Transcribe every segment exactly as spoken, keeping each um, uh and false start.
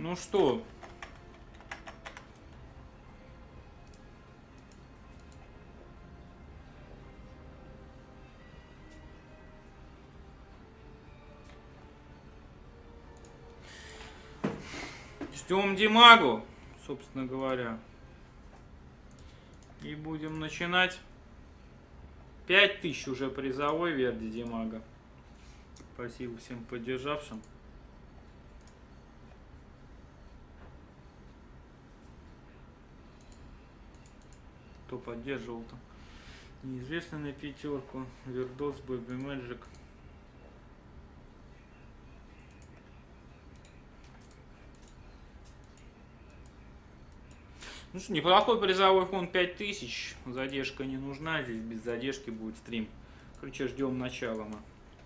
Ну что? Ждем Димагу, собственно говоря. И будем начинать. пять тысяч уже призовой Верди Димага. Спасибо всем поддержавшим. Кто поддерживал там? Неизвестный на пятерку. Вердос, Бэби Мэджик. Ну что, неплохой призовой фонд пять тысяч. Задержка не нужна. Здесь без задержки будет стрим. Короче, ждем начала мы.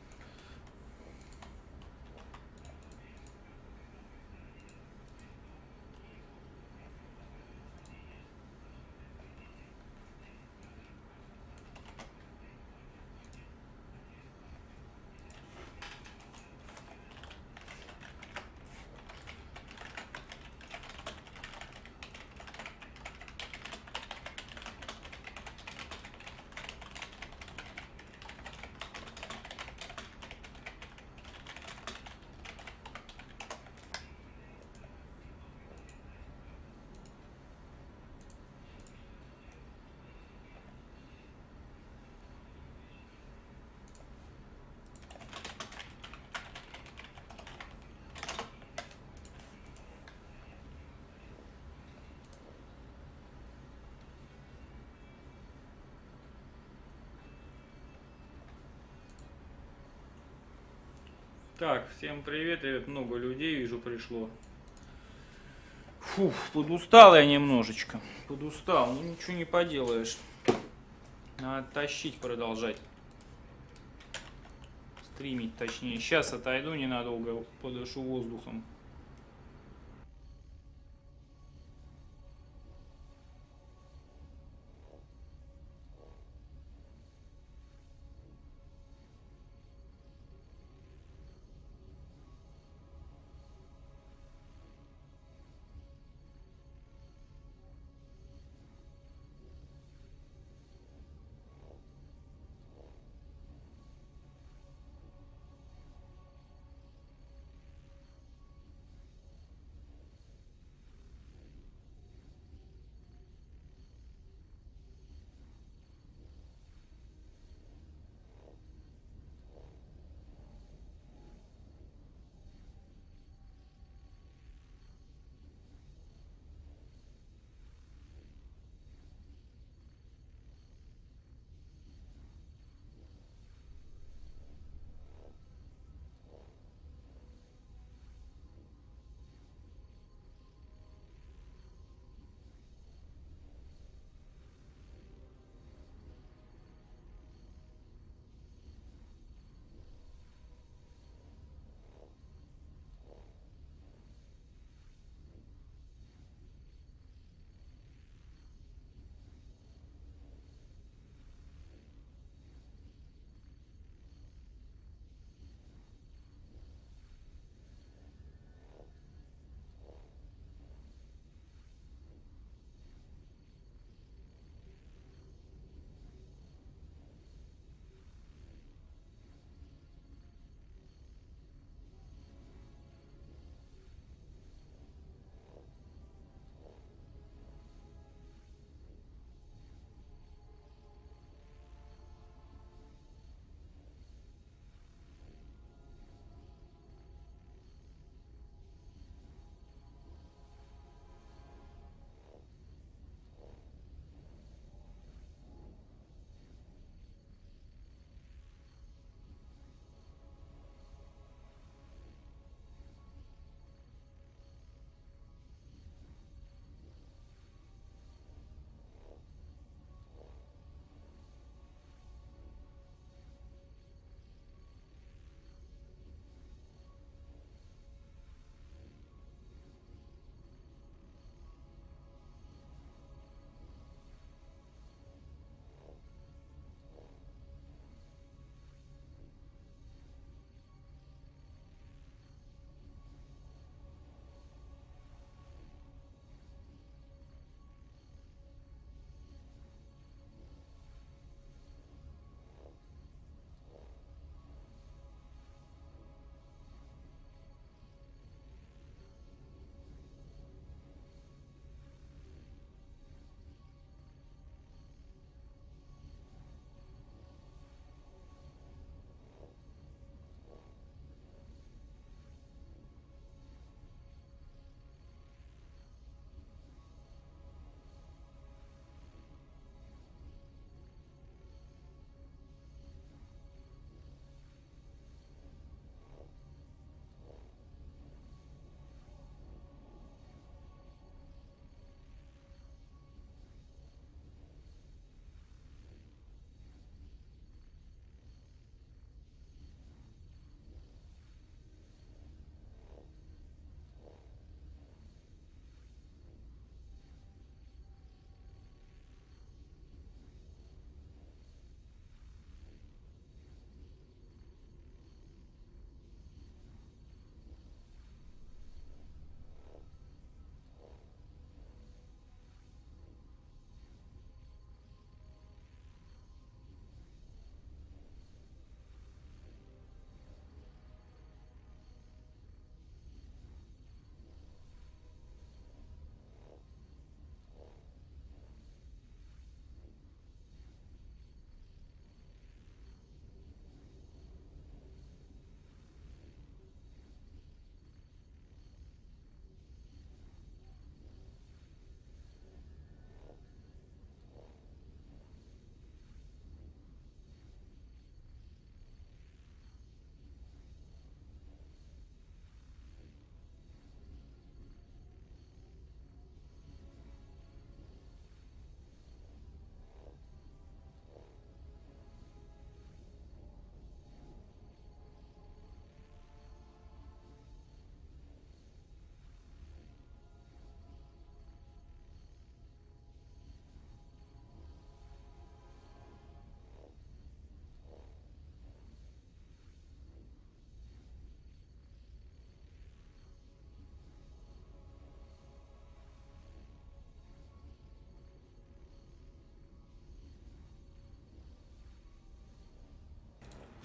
Так, всем привет, ребят, много людей, вижу, пришло. Фух, подустал я немножечко, подустал, ну ничего не поделаешь. Надо тащить, продолжать. Стримить, точнее. Сейчас отойду ненадолго, подышу воздухом.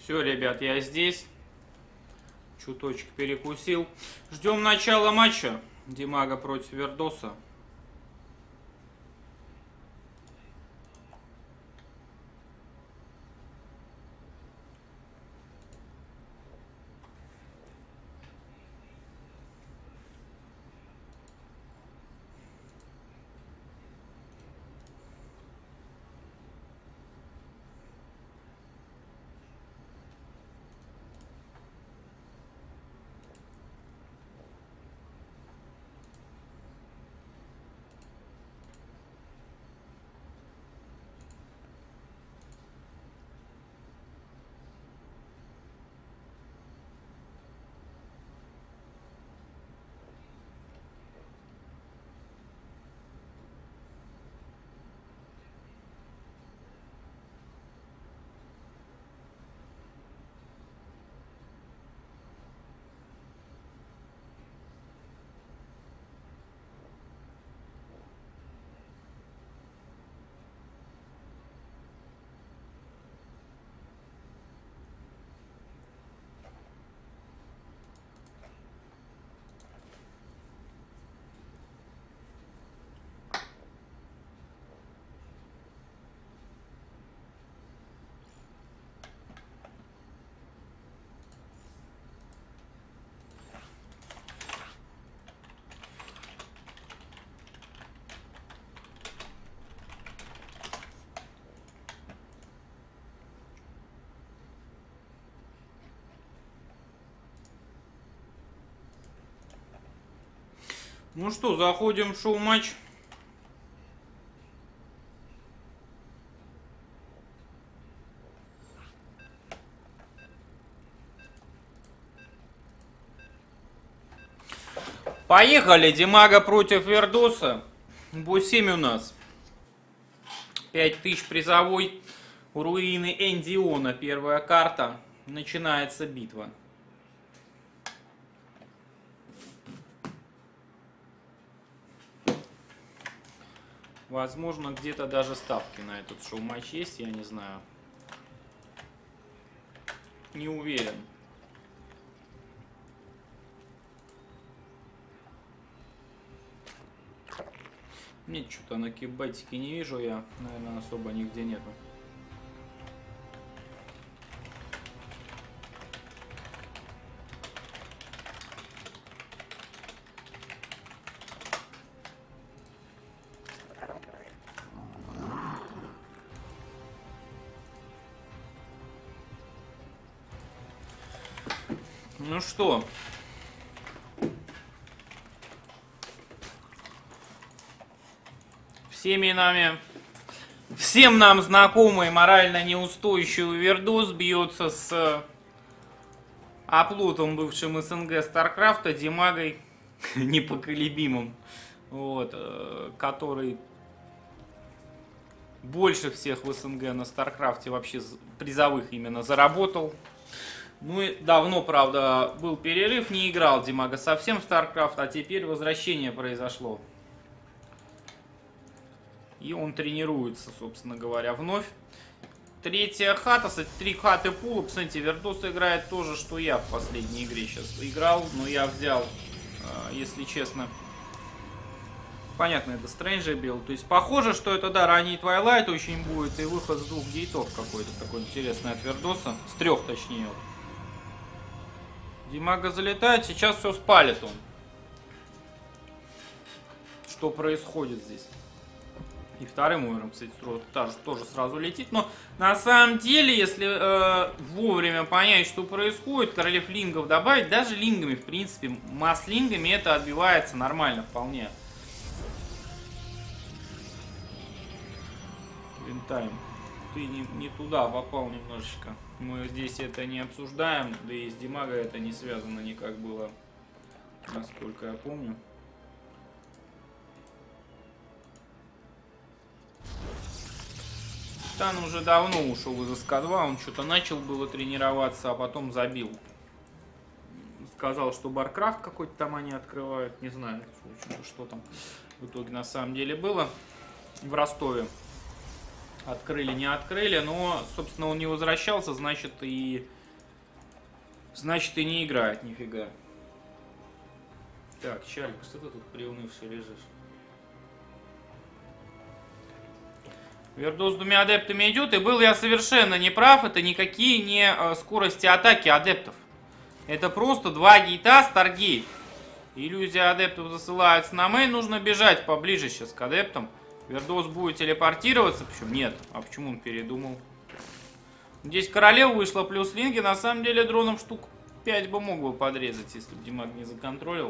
Все, ребят, я здесь. Чуточек перекусил. Ждем начала матча. Димага против Вердоса. Ну что, заходим в шоу-матч. Поехали, Димага против Вердоса. Бой семь у нас. пять тысяч призовой. У руины Эндиона первая карта. Начинается битва. Возможно, где-то даже ставки на этот шоу-матч есть, я не знаю. Не уверен. Нет, что-то на кибетике не вижу я. Наверное, особо нигде нету. Ну что, всеми нами, всем нам знакомый морально неустойчивый Вердос бьется с оплотом бывшим СНГ Старкрафта, Димагой непоколебимым, вот, который больше всех в СНГ на Старкрафте вообще призовых именно заработал. Ну и давно, правда, был перерыв, не играл Димага совсем в StarCraft, а теперь возвращение произошло. И он тренируется, собственно говоря, вновь. Третья хата, кстати, три хаты пула. Посмотрите, Вердос играет то же, что я в последней игре сейчас играл, но я взял, если честно, понятно, это Стрэнджа бил. То есть похоже, что это, да, ранний Твайлайт очень будет, и выход с двух гейтов какой-то такой интересный от Вердоса. С трех, точнее. Димага залетает, сейчас все спалит он. Что происходит здесь? И вторым умером, кстати, тоже, тоже сразу летит. Но на самом деле, если э, вовремя понять, что происходит, королев лингов добавить, даже лингами, в принципе, масс-лингами это отбивается нормально вполне. Винтайм. Ты не, не туда попал немножечко. Мы здесь это не обсуждаем, да и с Димага это не связано никак было, насколько я помню. Титан уже давно ушел из эс ка два, он что-то начал было тренироваться, а потом забил. Сказал, что Баркрафт какой-то там они открывают, не знаю, что там в итоге на самом деле было в Ростове. Открыли, не открыли, но, собственно, он не возвращался, значит, и Значит, и не играет нифига. Так, Чалик, что ты тут приунывший лежишь? Вердос с двумя адептами идет, и был я совершенно неправ. Это никакие не э, скорости атаки адептов. Это просто два гейта Старгейт. Иллюзия адептов засылается на мейн. Нужно бежать поближе сейчас к адептам. Вердос будет телепортироваться. Почему? Нет. А почему он передумал? Здесь королева вышла плюс линги. На самом деле дроном штук пять бы мог бы подрезать, если бы Димаг не законтролил.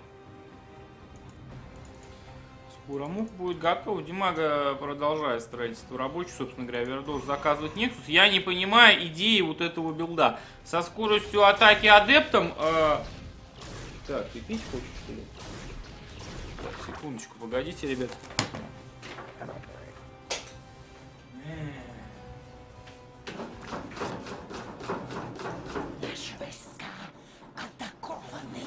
Скоромух будет готов. Димага продолжает строительство рабочих. Собственно говоря, Вердос заказывает Нексус. Я не понимаю идеи вот этого билда. Со скоростью атаки адептом... Э... Так, ты пить хочешь, что ли? Так, секундочку, погодите, ребят. Наши войска атакованы.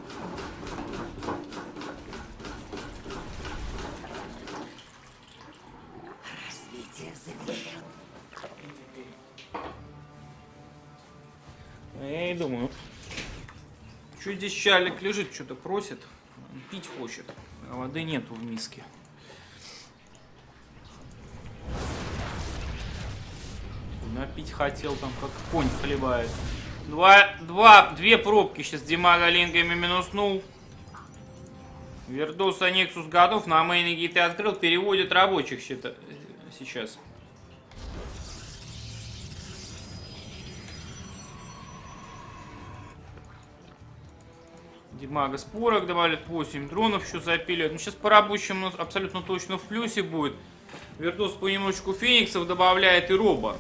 Развитие завершено. Я и думаю. Что здесь Чалик лежит, что-то просит. Он пить хочет. А воды нету в миске. Напить хотел, там как конь хлебает. Два, два, две пробки сейчас Димага лингами минуснул. Вердоса Нексус готов, на мейне гейты открыл, переводит рабочих сейчас. Димага спорок добавляет, восемь дронов еще запиливает. Ну, сейчас по рабочим у нас абсолютно точно в плюсе будет. Вердос понемножечку фениксов добавляет и роба.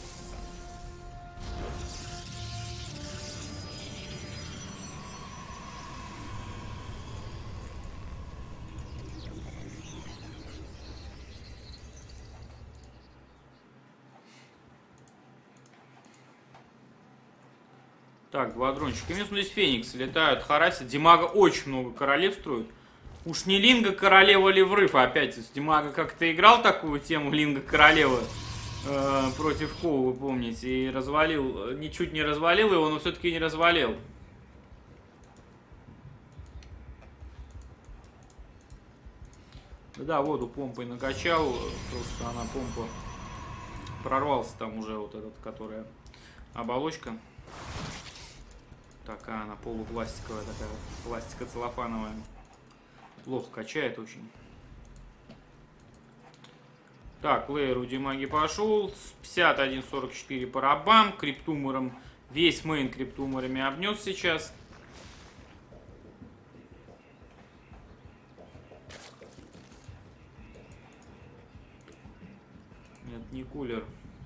Так, два дрончика. Минус здесь фениксы летают, харасят. Димага очень много королев строит. Уж не Линга королева ли врыв опять. Димага как-то играл такую тему Линга королева э, против Коу, вы помните, и развалил, ничуть не развалил его, но все-таки не развалил. Да, воду помпой накачал, просто она помпа прорвался там уже вот этот, которая оболочка. Такая она полупластиковая, такая пластика целлофановая. Плохо качает очень. Так, лейер у Димаги пошел. пятьдесят один сорок четыре по рабам. Криптумором. Весь мейн криптуморами обнес сейчас. Нет, не кулер.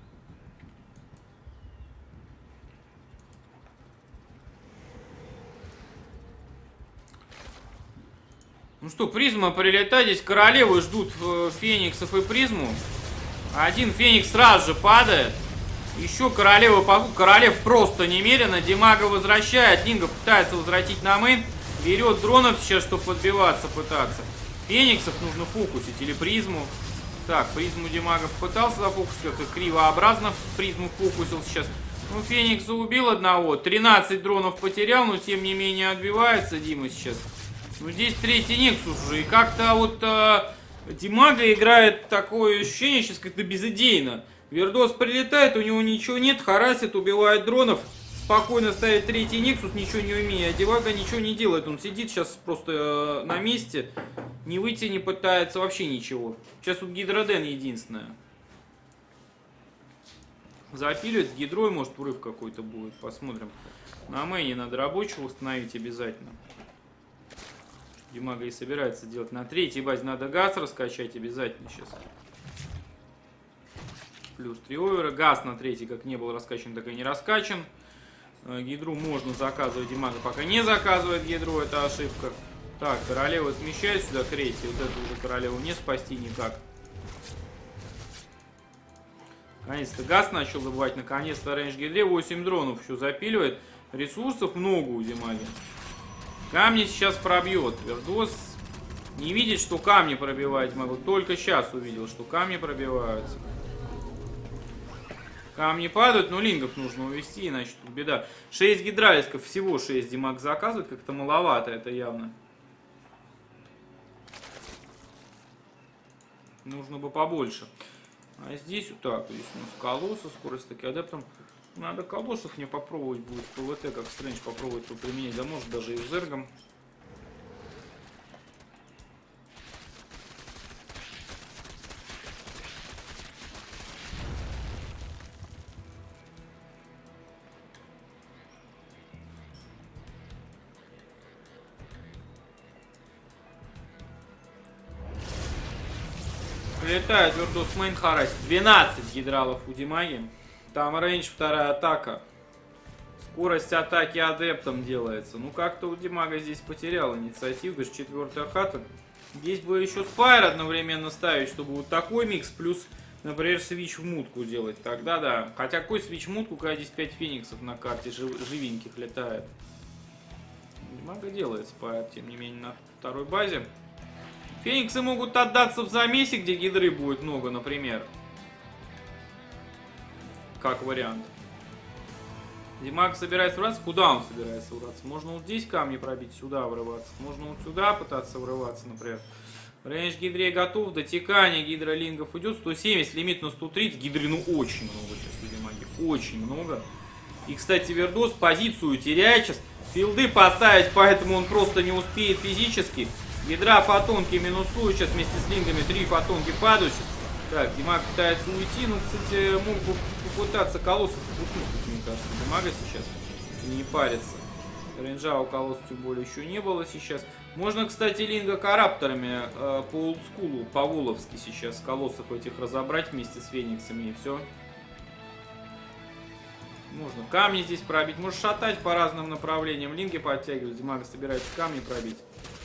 Ну что, призма прилетает, здесь королевы ждут э, фениксов и призму. Один феникс сразу же падает. Еще королева по... Королев просто немерено. Димага возвращает. Линга пытается возвратить на мейн. Берет дронов сейчас, чтобы подбиваться пытаться. Фениксов нужно фокусить или призму. Так, призму Димага пытался зафокусить. Как-то кривообразно призму фокусил сейчас. Ну, Феникса убил одного. тринадцать дронов потерял, но тем не менее отбивается Дима сейчас. Ну, здесь третий Нексус уже. И как-то вот э, Димага играет такое ощущение сейчас как-то безыдейно. Вердос прилетает, у него ничего нет, харасит, убивает дронов. Спокойно ставит третий Нексус, ничего не умеет. А Димага ничего не делает. Он сидит сейчас просто э, на месте. Не выйти не пытается вообще ничего. Сейчас тут Гидроден единственное. Запилит с Гидрой, может врыв какой-то будет. Посмотрим. На мейне надо рабочего установить обязательно. Димага и собирается делать. На третьей базе надо газ раскачать обязательно сейчас. Плюс три овера. Газ на третьей как не был раскачан, так и не раскачан. Гидру можно заказывать. Димага пока не заказывает гидру. Это ошибка. Так, королева смещает сюда третью. Вот эту уже королеву не спасти никак. Наконец-то газ начал добывать. Наконец-то рейндж гидре. восемь дронов еще запиливает. Ресурсов много у Димаги. Камни сейчас пробьет. Вердос не видит, что камни пробивать могу. Только сейчас увидел, что камни пробиваются. Камни падают, но лингов нужно увести, иначе тут беда. шесть гидралисков, всего шесть Димаг заказывает, как-то маловато это явно. Нужно бы побольше. А здесь вот так, здесь у нас колоссы, скорость таки адептом. Надо колоссов мне попробовать будет ПВТ, как Стрэндж попробовать применить, да может даже и зергом. Летает Вердос Мейн Харась. двенадцать гидралов у Димаги. Там рейндж, вторая атака. Скорость атаки адептом делается. Ну как-то у Димага здесь потерял инициативу. Даже четвертая хата. Здесь бы еще спайр одновременно ставить, чтобы вот такой микс. Плюс, например, свич в мутку делать. Тогда да. Хотя какой свич в мутку, когда здесь пять фениксов на карте жив живеньких летает. Димага делает спайр, тем не менее, на второй базе. Фениксы могут отдаться в замесе, где гидры будет много, например. Как вариант. Димаг собирается врываться. Куда он собирается врываться? Можно вот здесь камни пробить, сюда врываться. Можно вот сюда пытаться врываться, например. Рейндж гидре готов. Дотекание гидролингов идет. сто семьдесят, лимит на сто тридцать. Гидры, ну, очень много сейчас у Димаги. Очень много. И, кстати, Вердос позицию теряет сейчас. Филды поставить, поэтому он просто не успеет физически. Гидра фотонки минусуют сейчас вместе с лингами. Три фотонки падают сейчас. Так, Димаг пытается уйти. Ну, кстати, мог бы попытаться колоссов впускнуть, мне кажется. Димага сейчас не парится. Рейнджа у колоссов тем более еще не было сейчас. Можно, кстати, линга коррупторами э, по олдскулу, по-воловски сейчас колоссов этих разобрать вместе с фениксами и все. Можно камни здесь пробить. Можно шатать по разным направлениям. Линги подтягивать. Димага собирается камни пробить.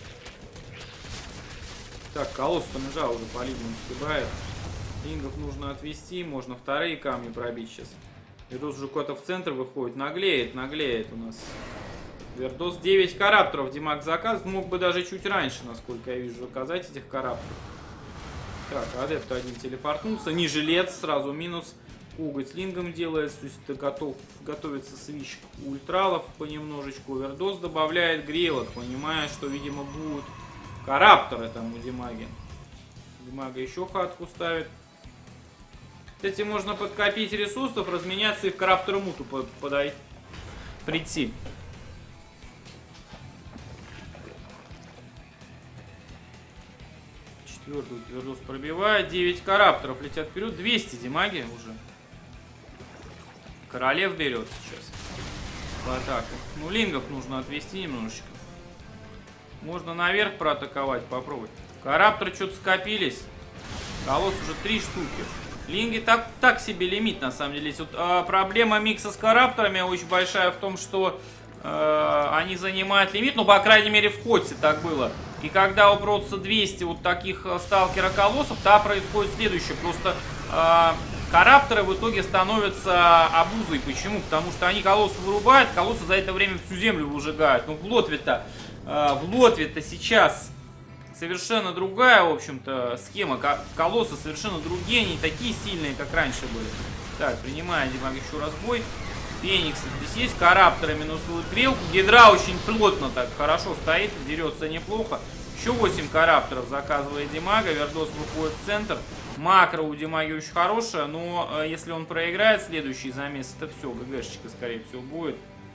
Так, колосс Рейнджа уже по линиям сгибает. Лингов нужно отвести. Можно вторые камни пробить сейчас. Вердос уже куда-то в центр выходит. Наглеет, наглеет у нас. Вердос девять коррупторов. Димаг заказ. Мог бы даже чуть раньше, насколько я вижу, заказать этих коррупторов. Так, адепт один телепортнулся. Не жилец, сразу минус. Коготь с лингом делает. То есть это готов, готовится свич ультралов понемножечку. Вердос добавляет грелок, понимая, что, видимо, будут коррупторы там у Димаги. Димага еще хатку ставит. Кстати, можно подкопить ресурсов, разменяться и в корруптору муту подойти. Прийти. Четвертую Вердос пробивает. девять коррупторов летят вперед. двести Димаги уже. Королев берет сейчас. В атаку. Ну, лингов нужно отвести немножечко. Можно наверх проатаковать, попробовать. Коррупторы что-то скопились. Колосс уже три штуки. Линги так, так себе лимит, на самом деле. Вот, э, проблема микса с коррупторами очень большая в том, что э, они занимают лимит. Ну, по крайней мере, в Хотсе так было. И когда упрется двести вот таких сталкера-колоссов, то происходит следующее. Просто э, коррупторы в итоге становятся обузой. Почему? Потому что они колоссы вырубают, колоссы за это время всю землю выжигают. Ну, в Лотве-то э, в Лотве-то сейчас совершенно другая, в общем-то, схема. Колоссы совершенно другие, не такие сильные, как раньше были. Так, принимаем Димаг еще раз бой. Фениксы здесь есть, коррупторы минусуют грелку. Гидра очень плотно так хорошо стоит, дерется неплохо. Еще восемь коррупторов заказывает Димага. Вердос выходит в центр. Макро у Димаги очень хорошая, но э, если он проиграет следующий замес, это все, ГГшечка, скорее всего, будет.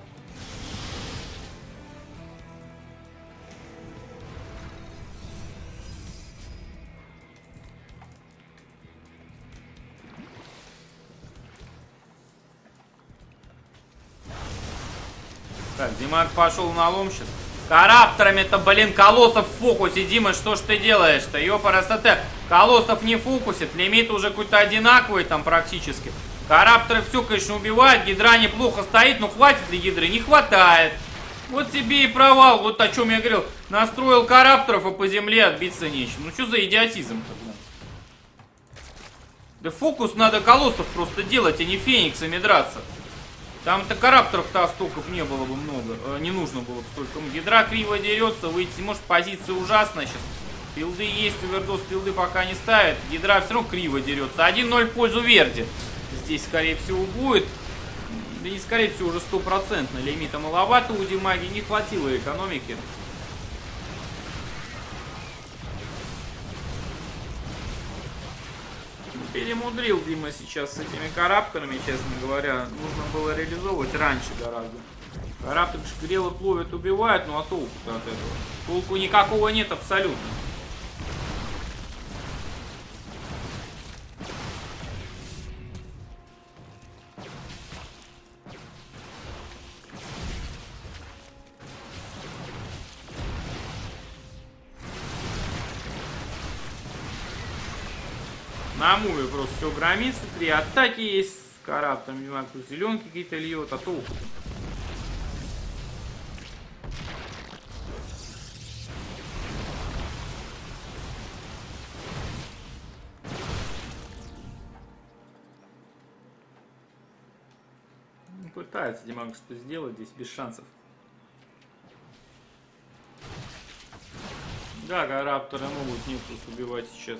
Так, Димаг пошел на лом сейчас. Коррупторами-то, блин, колоссов в фокусе. Дима, что ж ты делаешь-то? Ёпарасоте. Колоссов не фокусит. Лимит уже какой-то одинаковый там практически. Коррупторы все, конечно, убивают. Гидра неплохо стоит, но хватит ли гидры? Не хватает. Вот тебе и провал. Вот о чем я говорил. Настроил коррупторов, а по земле отбиться нечем. Ну что за идиотизм-то, блин? Да фокус надо колоссов просто делать, а не фениксами драться. Там-то коррупторов-то столько не было бы много, э, не нужно было бы столько. Гидра криво дерется, выйти, может, позиция ужасная сейчас. Филды есть, у Вердос филды пока не ставит. Гидра все равно криво дерется. один ноль в пользу Верди. здесь, скорее всего, будет. Да не, скорее всего, уже стопроцентно. Лимита маловато у Димаги, не хватило экономики. Перемудрил Дима сейчас с этими карабками, честно говоря. Нужно было реализовывать раньше гораздо. Карабки шкрелы ловят, убивают, ну а толку-то от этого? Толку никакого нет абсолютно. На муве просто все громится, три атаки есть, караб там, не знаю, зеленки какие-то льет, а толку. Пытается Димаг что-то сделать здесь без шансов. Да, карапторы могут Нексус убивать сейчас.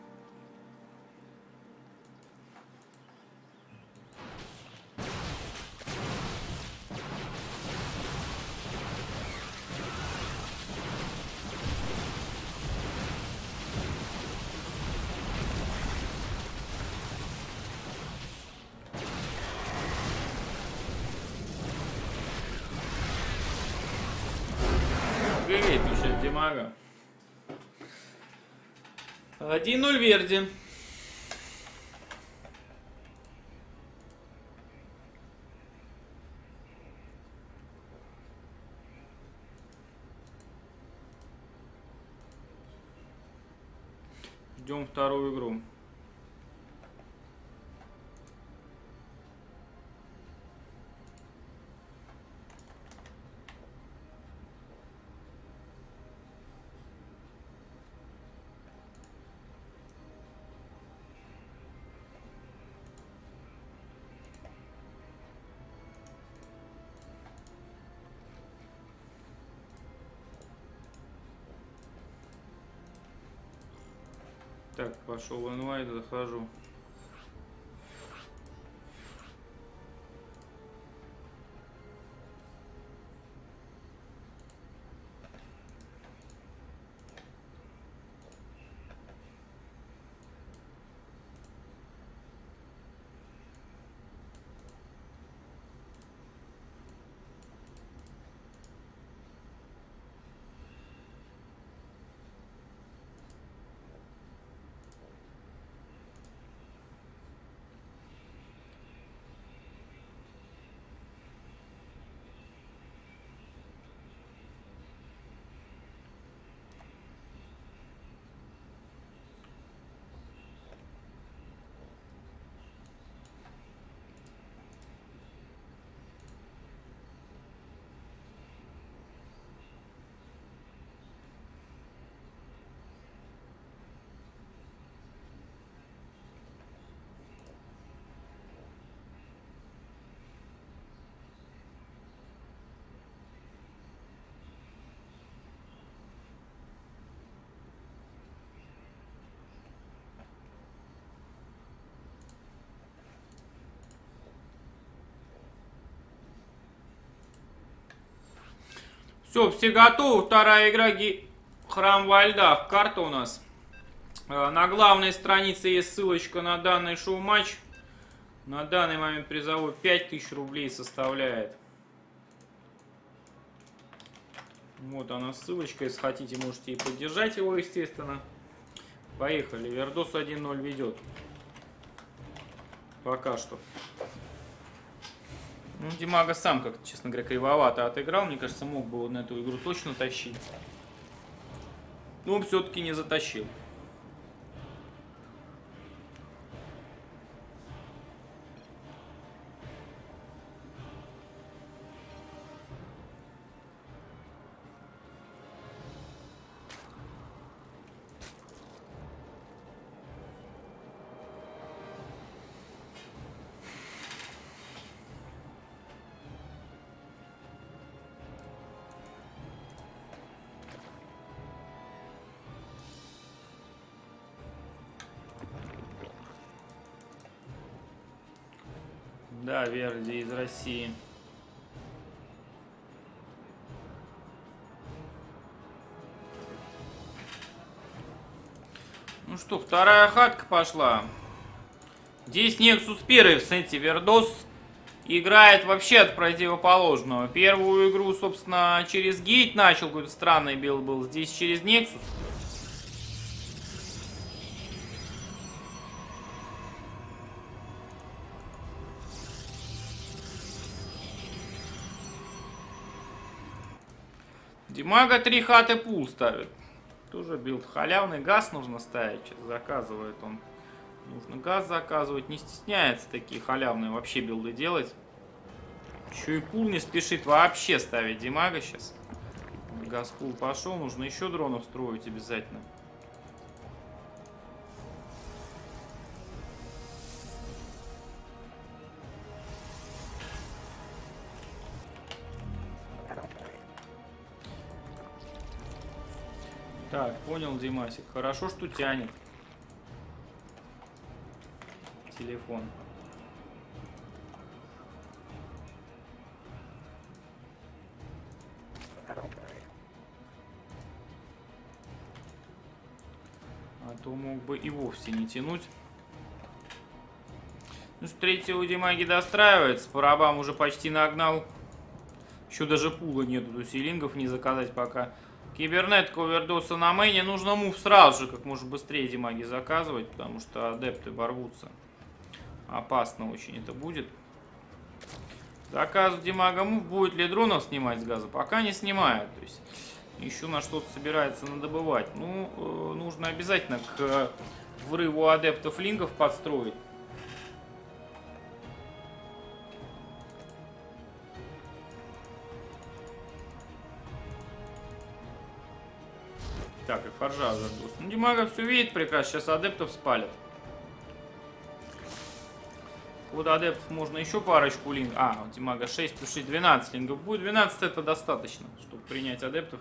Пишет Димага. один ноль Верди. Ждем вторую игру. Так, пошел в инвайт, захожу. Все, все готовы. Вторая игра Ги... Храм во льдах. Карта у нас. На главной странице есть ссылочка на данный шоу-матч. На данный момент призовой пять тысяч рублей составляет. Вот она ссылочка. Если хотите, можете и поддержать его, естественно. Поехали. Вердос один ноль ведет. Пока что. Ну, Димага сам, как, честно говоря, кривовато отыграл. Мне кажется, мог бы он эту игру точно тащить. Но он все-таки не затащил. Да, Верди из России. Ну что, вторая хатка пошла. Здесь Nexus первый в Сенти Вердос играет вообще от противоположного. Первую игру, собственно, через гейт начал, какой-то странный билд был. Здесь через Nexus. Димага три хаты пул ставит. Тоже билд халявный. Газ нужно ставить. Сейчас заказывает он. Нужно газ заказывать. Не стесняется такие халявные вообще билды делать. Еще и пул не спешит вообще ставить Димага сейчас. Газ пул пошел. Нужно еще дронов строить обязательно. Так, понял, Димасик. Хорошо, что тянет. Телефон. А то мог бы и вовсе не тянуть. Ну что, третьего Димаги достраивается. Парабам уже почти нагнал. Еще даже пула нету, то силингов не заказать пока. Кибернетка овердоса на мэйне. Нужно мув сразу же, как можно быстрее Димаги заказывать, потому что адепты ворвутся. Опасно очень это будет. Заказ Димага мув. Будет ли дронов снимать с газа? Пока не снимают. То есть еще на что-то собирается надобывать. Ну, э, нужно обязательно к врыву адептов лингов подстроить. Так, и форжа задус. Ну, Димага все видит прекрасно. Сейчас адептов спалят. Вот адептов можно еще парочку лингов. А, у Димага шесть плюс шесть, двенадцать лингов будет. двенадцать это достаточно, чтобы принять адептов.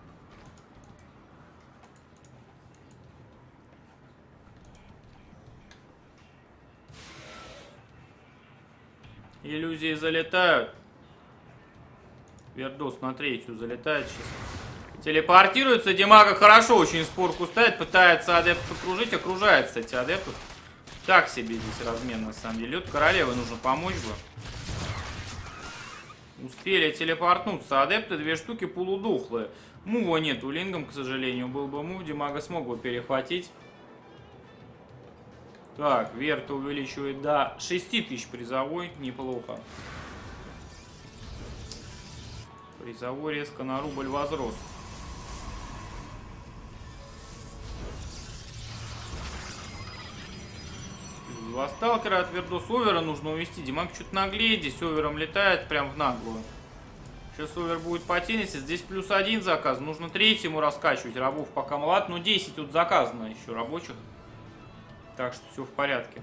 Иллюзии залетают. Вердос на третью залетает сейчас. Телепортируется. Димага хорошо очень спорку ставит. Пытается адептов окружить. Окружает, кстати, адептов. Так себе здесь размен, на самом деле. Лед королевы нужно помочь бы. Успели телепортнуться. Адепты две штуки полудохлые. Мува нету лингом, к сожалению. Был бы мув, Димага смог бы перехватить. Так, Верта увеличивает до шести тысяч призовой. Неплохо. Призовой резко на рубль возрос. Два сталкера от Вердос. Овера нужно увести. Димаг чуть наглее. Здесь овером летает прям в наглую. Сейчас овер будет по теннисе. Здесь плюс один заказ. Нужно третьему раскачивать рабов пока млад. Но десять тут заказано еще рабочих. Так что все в порядке.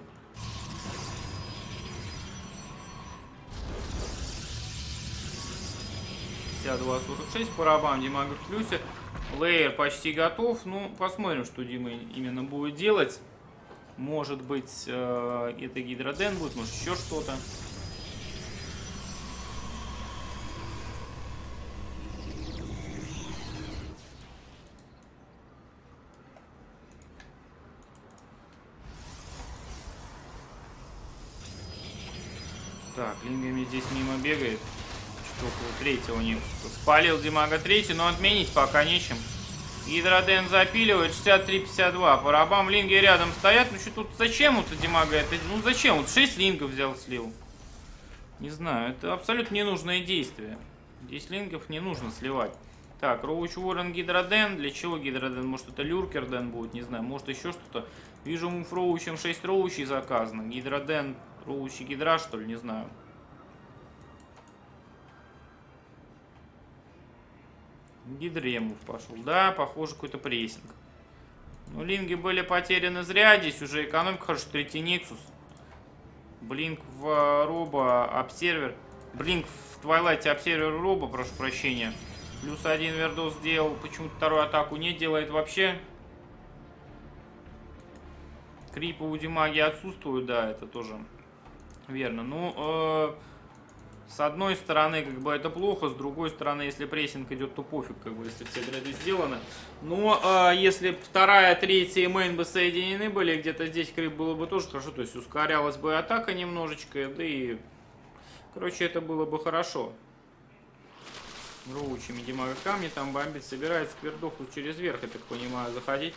пятьдесят два сорок шесть по рабам. Димага в плюсе. Лейер почти готов. Ну, посмотрим, что Дима именно будет делать. Может быть, э, это гидроден будет, может еще что-то. Так, лингами здесь мимо бегает. Что около третьего не спалил Димага третий, но отменить пока нечем. Гидроден запиливает, шестьдесят три пятьдесят два. По рабам линги рядом стоят. Ну что тут, зачем вот Димага это? Ну зачем? Вот шесть лингов взял, слил. Не знаю, это абсолютно ненужное действие. десять лингов не нужно сливать. Так, Роуч Уоррен, Гидроден. Для чего Гидроден? Может это Люркерден будет, не знаю. Может еще что-то. Вижу мув Роучем шесть Роучей заказано. Гидроден, Роуч и Гидра, что ли, не знаю. Гидремов пошел. Да, похоже, какой-то прессинг. Ну, линги были потеряны зря. Здесь уже экономика, хорошо, третий Nexus. Блинк в Робо, обсервер. Блинк в Твайлайте, обсервер Робо, прошу прощения. Плюс один Вердос сделал. Почему-то вторую атаку не делает вообще. Крипы у Димаги отсутствуют, да, это тоже Верно. Ну, э, с одной стороны, как бы это плохо, с другой стороны, если прессинг идет, то пофиг, как бы, если все грады сделаны. Но э, если вторая, третья и мейн бы соединены были, где-то здесь крип было бы тоже хорошо, то есть ускорялась бы атака немножечко, да и, короче, это было бы хорошо. Роучами Димага камни там бомбит, собирается к Вердоху через верх, я так понимаю, заходить.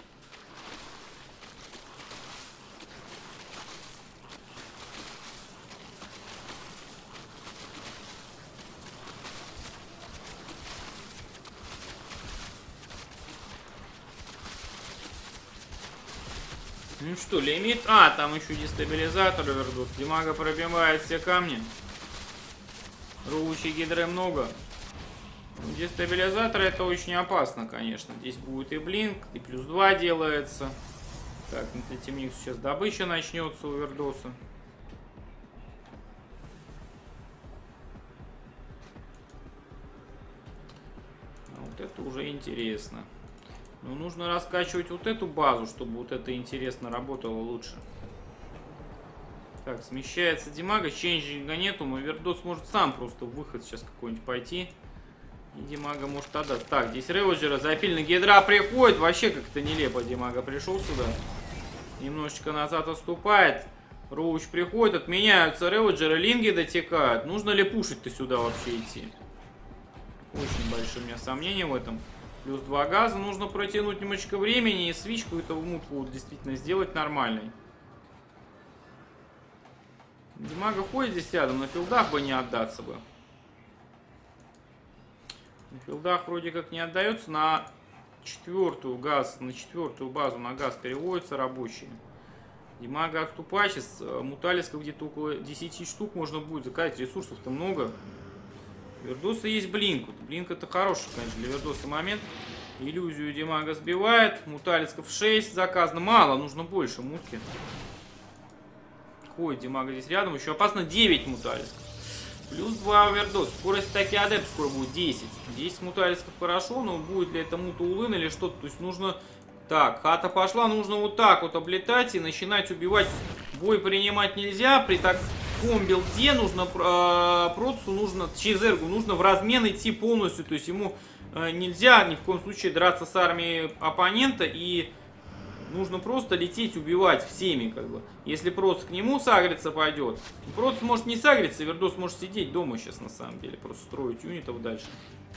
Ну что, лимит? А, там еще дестабилизатор Вердос. Димага пробивает все камни. Роучи гидры много. Дестабилизатор это очень опасно, конечно. Здесь будет и блинк, и плюс два делается. Так, на темник сейчас добыча начнется у Вердоса. А вот это уже интересно. Но нужно раскачивать вот эту базу, чтобы вот это интересно работало лучше. Так, смещается Димага, чейнджинга нету, но Вердос может сам просто в выход сейчас какой-нибудь пойти. И Димага может отдать. Так, здесь Реводжера запильный гидра приходит. Вообще как-то нелепо Димага пришел сюда. Немножечко назад отступает. Роуч приходит, отменяются Реводжеры, линги дотекают. Нужно ли пушить-то сюда вообще идти? Очень большие у меня сомнения в этом. Плюс два газа. Нужно протянуть немножечко времени и свичку эту мутку вот действительно сделать нормальной. Димага ходит здесь рядом, на филдах бы не отдаться бы. На филдах вроде как не отдается, на четвертую газ, на четвертую базу на газ переводятся рабочие. Димага отступает, сейчас муталисков где-то около десяти штук можно будет заказать, ресурсов-то много. У Вердоса есть блинк, вот блинк это хороший, конечно, для Вердоса момент. Иллюзию Димага сбивает, муталисков шесть заказано, мало, нужно больше мутки. Ходит Димага здесь рядом, еще опасно девять муталисков. Плюс два Вердос. Скорость атаки адепт скоро будет десять. десять муталисков хорошо, но будет ли это мута улын или что-то. То есть нужно... Так, хата пошла, нужно вот так вот облетать и начинать убивать. Бой принимать нельзя. При таком билде нужно... Э, Процу нужно... Чизергу нужно в размен идти полностью. То есть ему э, нельзя ни в коем случае драться с армией оппонента и... Нужно просто лететь, убивать всеми, как бы. Если Проц к нему сагриться пойдет. Проц может не сагриться, Вердос может сидеть дома сейчас, на самом деле. Просто строить юнитов дальше.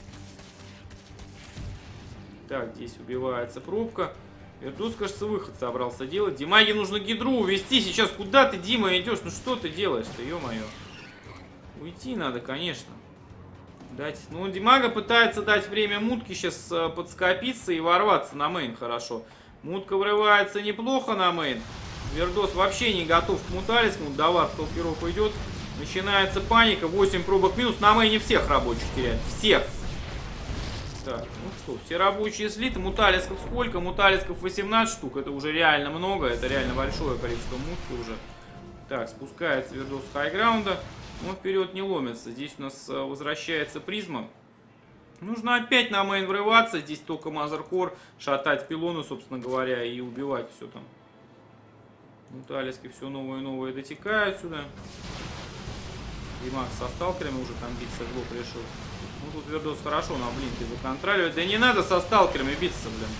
Так, здесь убивается пробка. Вердос, кажется, выход собрался делать. Димаге нужно гидру увести. Сейчас куда ты, Дима, идешь? Ну что ты делаешь-то, ё-моё. Уйти надо, конечно. Дать. Ну, Димага пытается дать время мутки сейчас подскопиться и ворваться на мейн хорошо. Мутка врывается неплохо на мейн. Вердос вообще не готов к муталискому. Давар толкиров идет. Начинается паника. восемь пробок минус. На мейне всех рабочих теряют. Всех. Так, ну что, все рабочие слиты. Муталисков сколько? Муталисков восемнадцать штук. Это уже реально много. Это реально большое количество мутки уже. Так, спускается Вердос с хайграунда. Но вперед не ломится. Здесь у нас возвращается призма. Нужно опять на мейн врываться. Здесь только мазеркор, шатать пилоны, собственно говоря, и убивать все там. Муталиски все новые и новые дотекают сюда. Димаг со сталкерами уже там биться в лоб решил. Ну тут Вердос хорошо на блинке законтроливает. Да не надо со сталкерами биться, блин.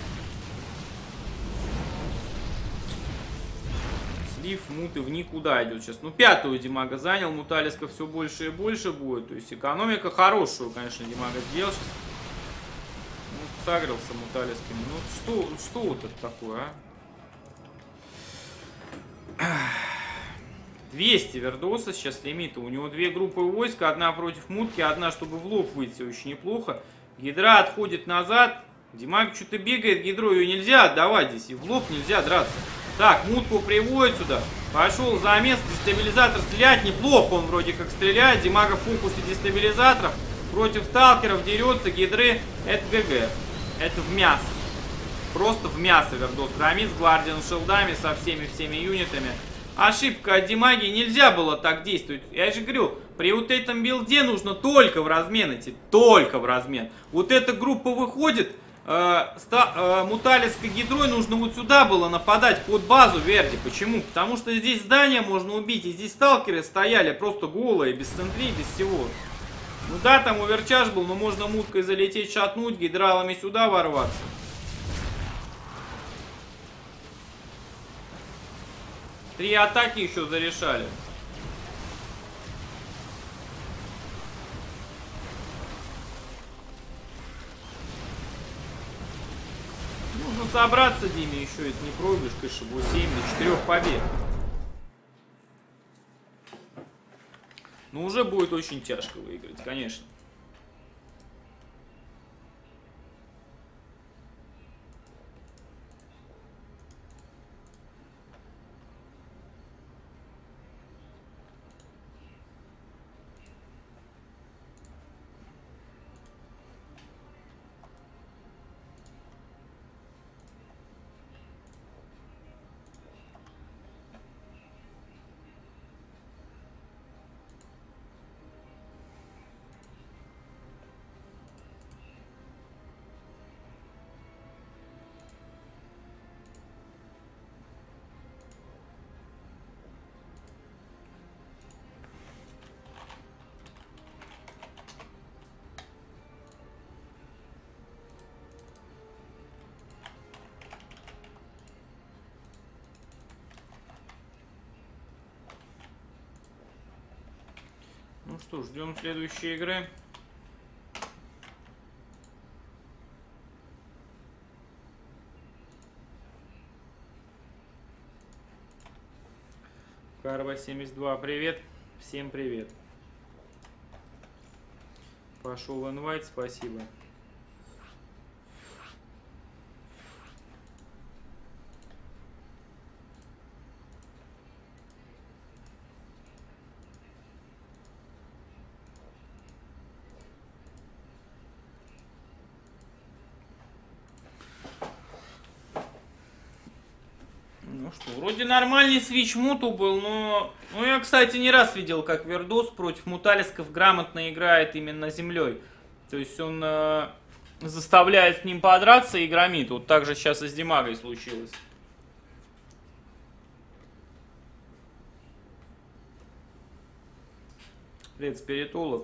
Слив муты в никуда идет сейчас. Ну пятую Димага занял, муталиска все больше и больше будет. То есть экономика хорошую, конечно, Димага сделал сейчас. Ну, сагрился муталисками. Ну что, что вот это такое, а? двести Вердоса сейчас лимита. У него две группы войска. Одна против мутки, одна, чтобы в лоб выйти. Очень неплохо. Гидра отходит назад. Димаг что-то бегает. Гидру ее нельзя отдавать здесь. И в лоб нельзя драться. Так, мутку приводит сюда. Пошел замес. Дестабилизатор стрелять. Неплохо он вроде как стреляет. Димага в фокусе дестабилизаторов. Против сталкеров дерется. Гидры. Это ГГ. Это в мясо. Просто в мясо Вердос громит с гвардиан шилдами, со всеми-всеми юнитами. Ошибка от Димаги. Нельзя было так действовать. Я же говорю, при вот этом билде нужно только в размен идти. Только в размен. Вот эта группа выходит. э, ста, э, Муталиской гидрой нужно вот сюда было нападать, под базу Верди. Почему? Потому что здесь здание можно убить, и здесь сталкеры стояли просто голые, без центрей, без всего. Ну да, там оверчаж был, но можно муткой залететь, шатнуть, гидралами сюда ворваться. Три атаки еще зарешали. Нужно собраться, Диме, еще это не проигрыш, конечно, будет семь до четырёх побед. Но уже будет очень тяжко выиграть, конечно. Ну что, ждем следующей игры. Карва семьдесят два, привет. Всем привет. Пошел инвайт, спасибо. Ну что, вроде нормальный свич муту был, но... Ну, я, кстати, не раз видел, как Вердос против муталисков грамотно играет именно землей. То есть он э, заставляет с ним подраться и громит. Вот так же сейчас и с Димагой случилось. Привет, спиритолог.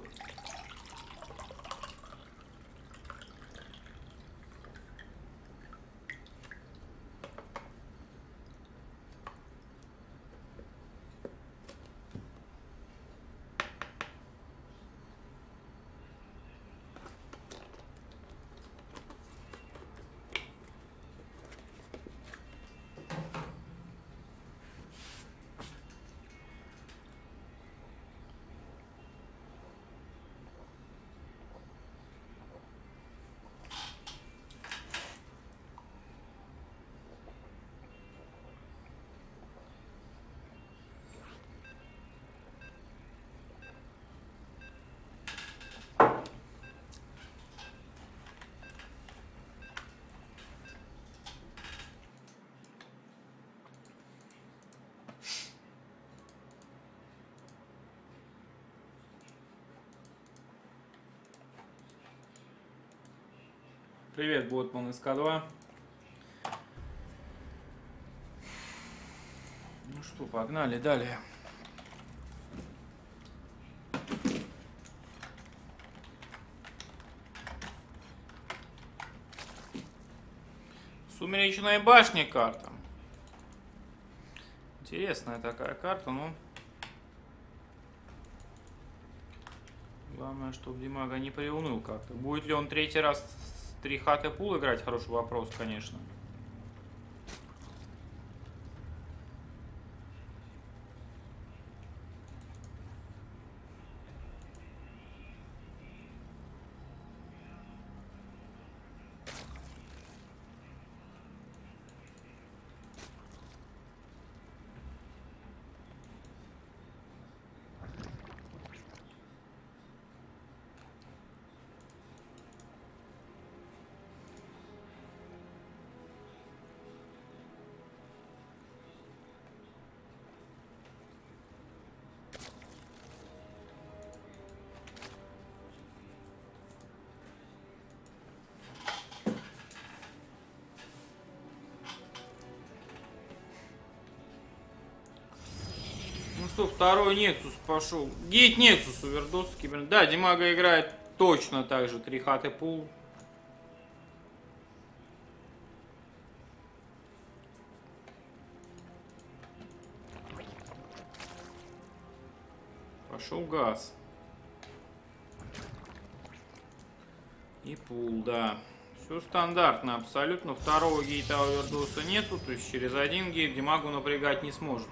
Привет, Ботман из К два. Ну что, погнали далее. Сумеречная башня карта. Интересная такая карта, но... Главное, чтобы Димага не приуныл как-то. Будет ли он третий раз три хаты пул играть? Хороший вопрос, конечно. что, второй Нексус пошел. Гейт Нексус, овердос, кибернет. Да, Димага играет точно так же. Три хаты пул. Пошел газ. И пул, да. Все стандартно абсолютно. Второго гейта овердоса нету. То есть через один гейт Димагу напрягать не сможет.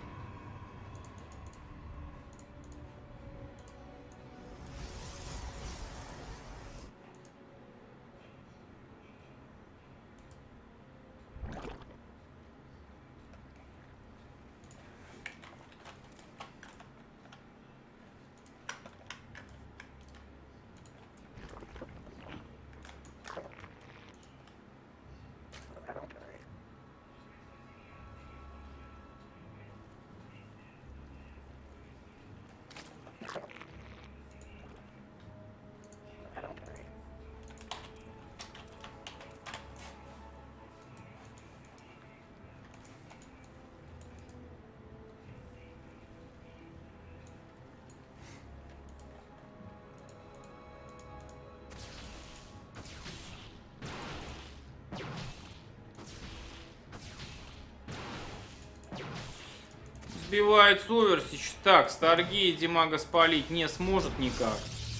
Сбивает Соверсич. Так, Старгейт Димага спалить не сможет никак.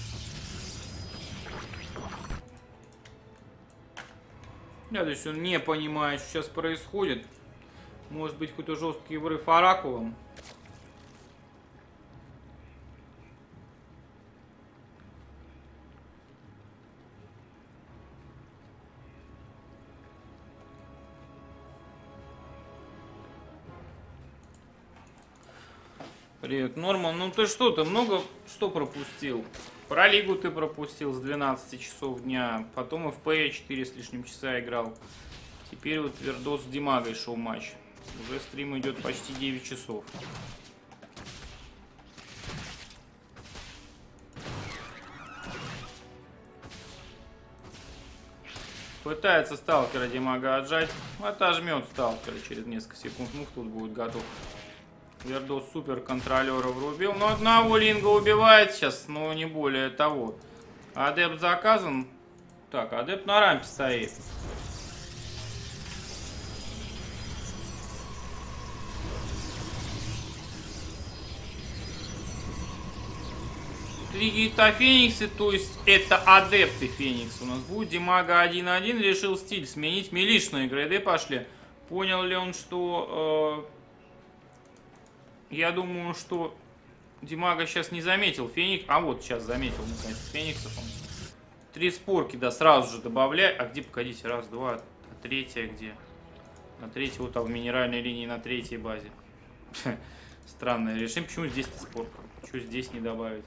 Да, то есть он не понимает, что сейчас происходит. Может быть, какой-то жесткий врыв оракулом. Привет, Норман. Ну ты что, ты много что пропустил? Про лигу ты пропустил с двенадцати часов дня. Потом эф пи четыре с лишним часа играл. Теперь вот Вердос с Димагой шел матч. Уже стрим идет почти девять часов. Пытается сталкера Димага отжать. Отожмет сталкера через несколько секунд. Мух тут будет готов. Вердос супер контролера врубил. Но одного линга убивает сейчас, но не более того. Адепт заказан. Так, адепт на рампе стоит. Три гейта Фениксы, то есть это адепты Феникс. У нас будет Димага один один, решил стиль сменить. Милишные грейды пошли. Понял ли он, что... Э Я думаю, что Димага сейчас не заметил Феникс. А вот сейчас заметил, наконец, Фениксов. Три спорки, да, сразу же добавляй. А где, погодите, раз, два, а третья где? На третьей, вот там в минеральной линии на третьей базе. Странное решение. Почему здесь-то спорка? Что здесь не добавить?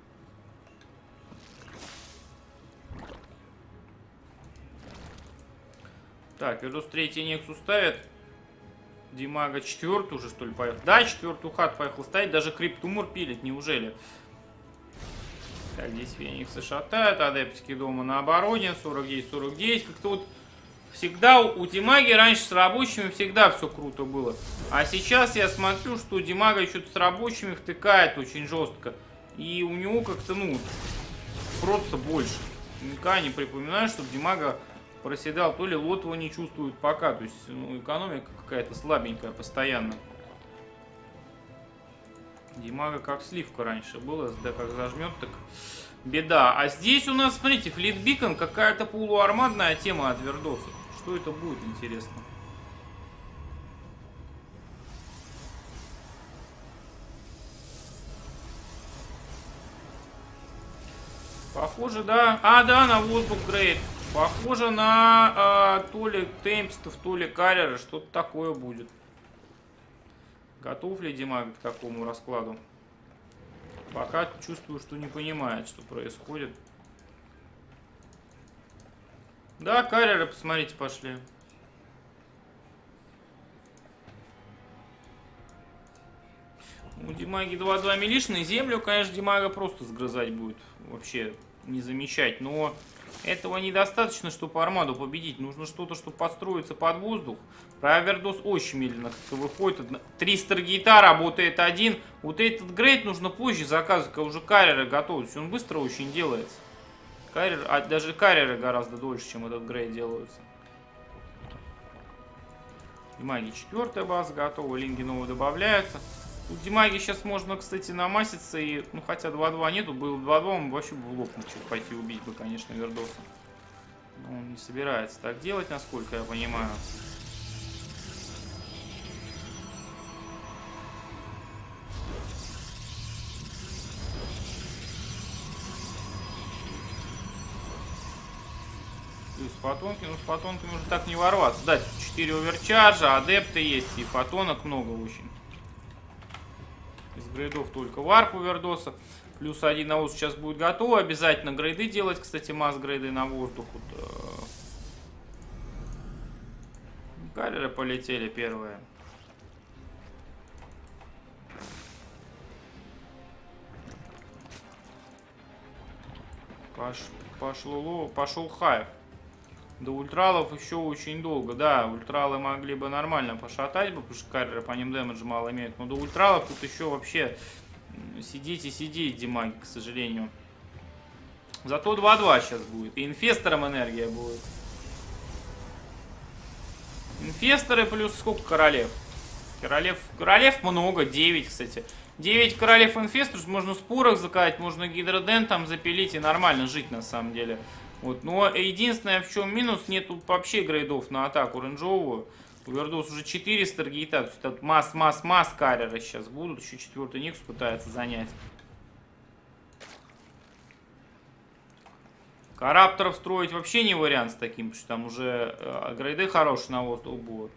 Так, Вердос третий Нексус ставит. Димага четвертый уже, что ли, поехал? Да, четвертую хат поехал ставить. Даже Криптумор пилит, неужели? Так, здесь Фениксы шатают. Адептики дома на обороне. сорок девять сорок девять. Как-то вот всегда у Димаги раньше с рабочими всегда все круто было. А сейчас я смотрю, что Димага что-то с рабочими втыкает очень жестко. И у него как-то, ну, просто больше. Никогда не припоминаю, чтобы Димага проседал. То ли лот его не чувствует пока. То есть, ну, экономика какая-то слабенькая постоянно. Димага как сливка раньше была. Да, как зажмет, так беда. А здесь у нас, смотрите, флитбикон, какая-то полуармадная тема от Вердоса. Что это будет, интересно? Похоже, да. А, да, на воздух грейд. Похоже на э, то ли темпстов, то ли карьера. Что-то такое будет. Готов ли Димага к такому раскладу? Пока чувствую, что не понимает, что происходит. Да, карьеры, посмотрите, пошли. У Димаги два два милишный. Землю, конечно, Димага просто сгрызать будет. Вообще не замечать. Но Этого недостаточно, чтобы армаду победить. Нужно что-то, чтобы подстроиться под воздух. Про Авердос очень медленно как-то выходит. Три Старгейта, работает один. Вот этот грейд нужно позже заказывать, когда уже карьеры готовы. Он быстро очень делается. Карьер, а даже карьеры гораздо дольше, чем этот грейд делаются. Димаги четвертая база готова, линги новые добавляются. У Димаги сейчас можно, кстати, намаситься и, ну, хотя два-два нету, был два-два, он вообще бы в лоб мог пойти убить бы, конечно, Вердоса. Но он не собирается так делать, насколько я понимаю. Плюс фотонки, ну с фотонками уже так не ворваться. Да, четыре оверчаржа, адепты есть и фотонок много очень. Из грейдов только варп у Вердоса. Плюс один на воздух сейчас будет готово. Обязательно грейды делать, кстати, масс-грейды на воздух. Вот, э... карьеры полетели первые. Пош... Пошло... Пошел хайп. До ультралов еще очень долго. Да, ультралы могли бы нормально пошатать бы, потому что карьеры по ним дэмэдж мало имеют. Но до ультралов тут еще вообще сидеть и сидеть, Димаги, к сожалению. Зато два-два сейчас будет. И инфестором энергия будет. Инфесторы плюс сколько королев? Королев, королев много, девять, кстати. девять королев инфесторов, можно спорах заказать, можно гидроден там запилить и нормально жить на самом деле. Вот. Но единственное, в чем минус, нету вообще грейдов на атаку рейнджовую. У Вердос уже четыре Старгейта, то есть тут масс-масс-масс карьеры сейчас будут. Еще четвертый Никс пытается занять. Карапторов строить вообще не вариант с таким, потому что там уже э, грейды хорошие на воздух будут.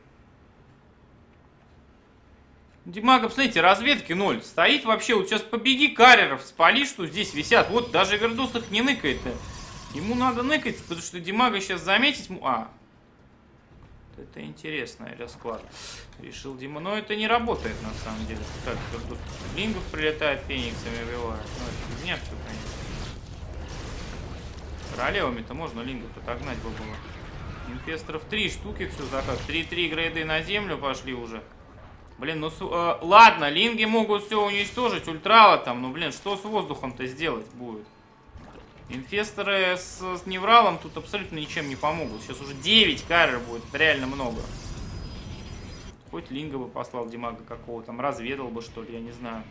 Димага, посмотрите, разведки ноль. Стоит вообще, вот сейчас побеги карьеров, спали, что здесь висят. Вот даже Вердос их не ныкает. Ему надо ныкать, потому что Димага сейчас заметить... А, это интересный расклад. Решил Дима, но это не работает на самом деле. Так, Вердос лингов прилетает, фениксами убивает. Ну, это фигня все, конечно. Королевами-то можно лингов отогнать бы было. Инфесторов три штуки, все, заказ. три-три грейды на землю пошли уже. Блин, ну э, ладно, линги могут все уничтожить, ультрала там, но, блин, что с воздухом-то сделать будет? Инфесторы с, с Невралом тут абсолютно ничем не помогут. Сейчас уже девять карьер будет, это реально много. Хоть линга бы послал Димага какого там, разведал бы, что ли, я не знаю.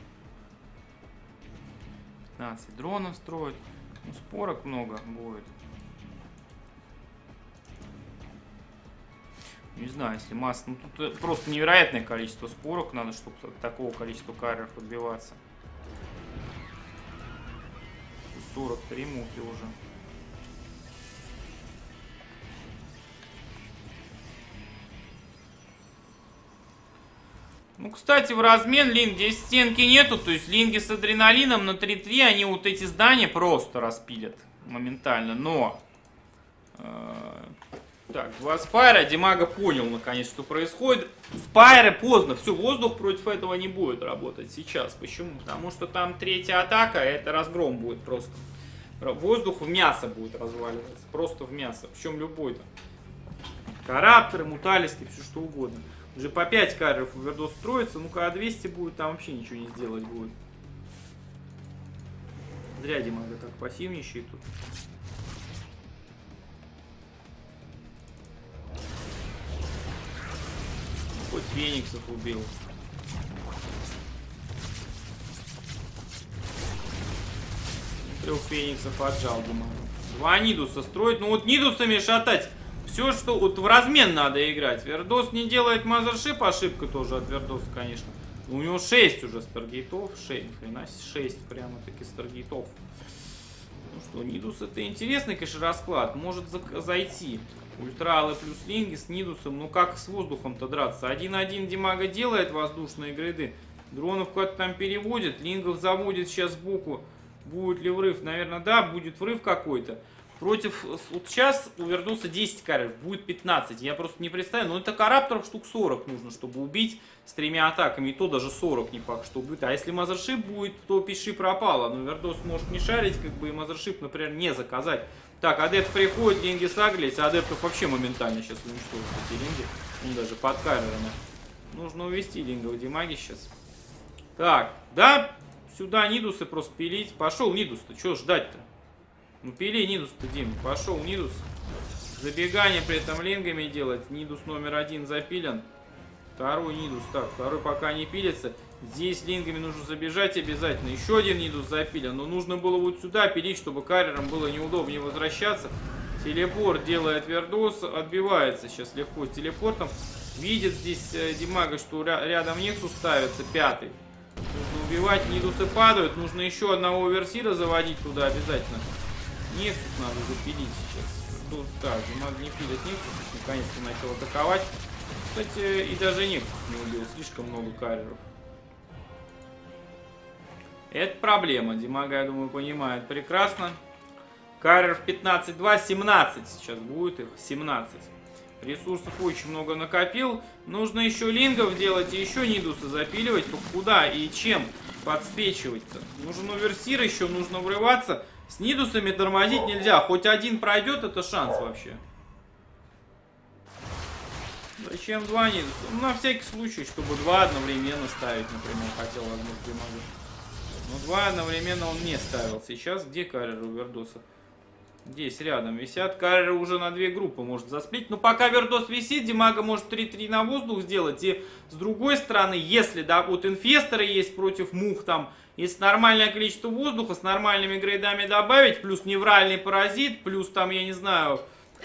пятнадцать дронов строит. Ну, спорок много будет. Не знаю, если масса... Ну, тут просто невероятное количество спорок надо, чтобы от такого количества карьеров отбиваться. сорок три муки уже. Ну, кстати, в размен линг здесь стенки нету, то есть линги с адреналином на три-три, они вот эти здания просто распилят моментально, но... Э, так, два спайра, Димага понял наконец, что происходит. Спайры поздно, все, воздух против этого не будет работать сейчас. Почему? Потому что там третья атака, это разгром будет просто. Воздух в мясо будет разваливаться, просто в мясо, причем любой-то. Карапторы, муталиски, все что угодно. Уже по пять карьеров у Вердос строится, ну-ка, а двести будет, там вообще ничего не сделать будет. Зря Димага так пассивничает тут. Хоть фениксов убил. Трех фениксов отжал Димага. Два Нидуса строить. Ну вот Нидусами шатать. Все, что вот в размен надо играть. Вердос не делает мазершип, ошибка тоже от Вердоса, конечно. У него шесть уже старгейтов. шесть, хрена, шесть прямо-таки старгейтов. Ну что, Нидус это интересный, конечно, расклад. Может зайти. Ультралы плюс линги с Нидусом. Ну как с воздухом-то драться? один-один Димага делает воздушные грейды. Дронов куда-то там переводит. Лингов заводит сейчас сбоку. Будет ли врыв? Наверное, да, будет врыв какой-то. Против, вот сейчас у Вердоса десять карьеров, будет пятнадцать. Я просто не представляю, но это карапторов штук сорок нужно, чтобы убить с тремя атаками. И то даже сорок не факт, что убьют. А если мазершип будет, то пиши пропало. Но Вердос может не шарить, как бы и мазершип, например, не заказать. Так, адепт приходит, линги сагрились, а адептов вообще моментально сейчас уничтожат эти линги. Ну, даже под карьерами. Нужно увести лингов Димаги сейчас. Так, да, сюда Нидусы просто пилить. Пошел Нидус-то, что ждать-то? Ну, пили Нидус-то, Дим. Пошел Нидус. Забегание при этом лингами делать. Нидус номер один запилен. Второй Нидус. Так, второй пока не пилится. Здесь лингами нужно забежать обязательно. Еще один Нидус запилен. Но нужно было вот сюда пилить, чтобы карьерам было неудобнее возвращаться. Телепорт делает Вердос. Отбивается сейчас легко с телепортом. Видит здесь э, Димага, что рядом Нексус ставится. Пятый. Нужно убивать. Нидусы падают. Нужно еще одного Оверсира заводить туда обязательно. Нексус надо запилить сейчас. Тут, так, Димага не пилит Нексус. Наконец-то начал атаковать. Кстати, и даже Нексус не убил. Слишком много карьеров. Это проблема. Димага, я думаю, понимает прекрасно. Карьеров пятнадцать два, семнадцать сейчас будет их. семнадцать. Ресурсов очень много накопил. Нужно еще лингов делать и еще Нидусы запиливать. Только куда и чем подспечивать-то? Нужен Оверсир еще, нужно врываться. С Нидусами тормозить нельзя. Хоть один пройдет, это шанс вообще. Зачем два Нидуса? Ну, на всякий случай, чтобы два одновременно ставить, например, хотел возможно Димага. Но два одновременно он не ставил. Сейчас где карьеры у Вердоса? Здесь рядом висят. Карьеры уже на две группы может засплить. Но пока Вердос висит, Димага может три-три на воздух сделать. И с другой стороны, если, да, вот инфесторы есть против мух там, если нормальное количество воздуха с нормальными грейдами добавить, плюс невральный паразит, плюс там, я не знаю...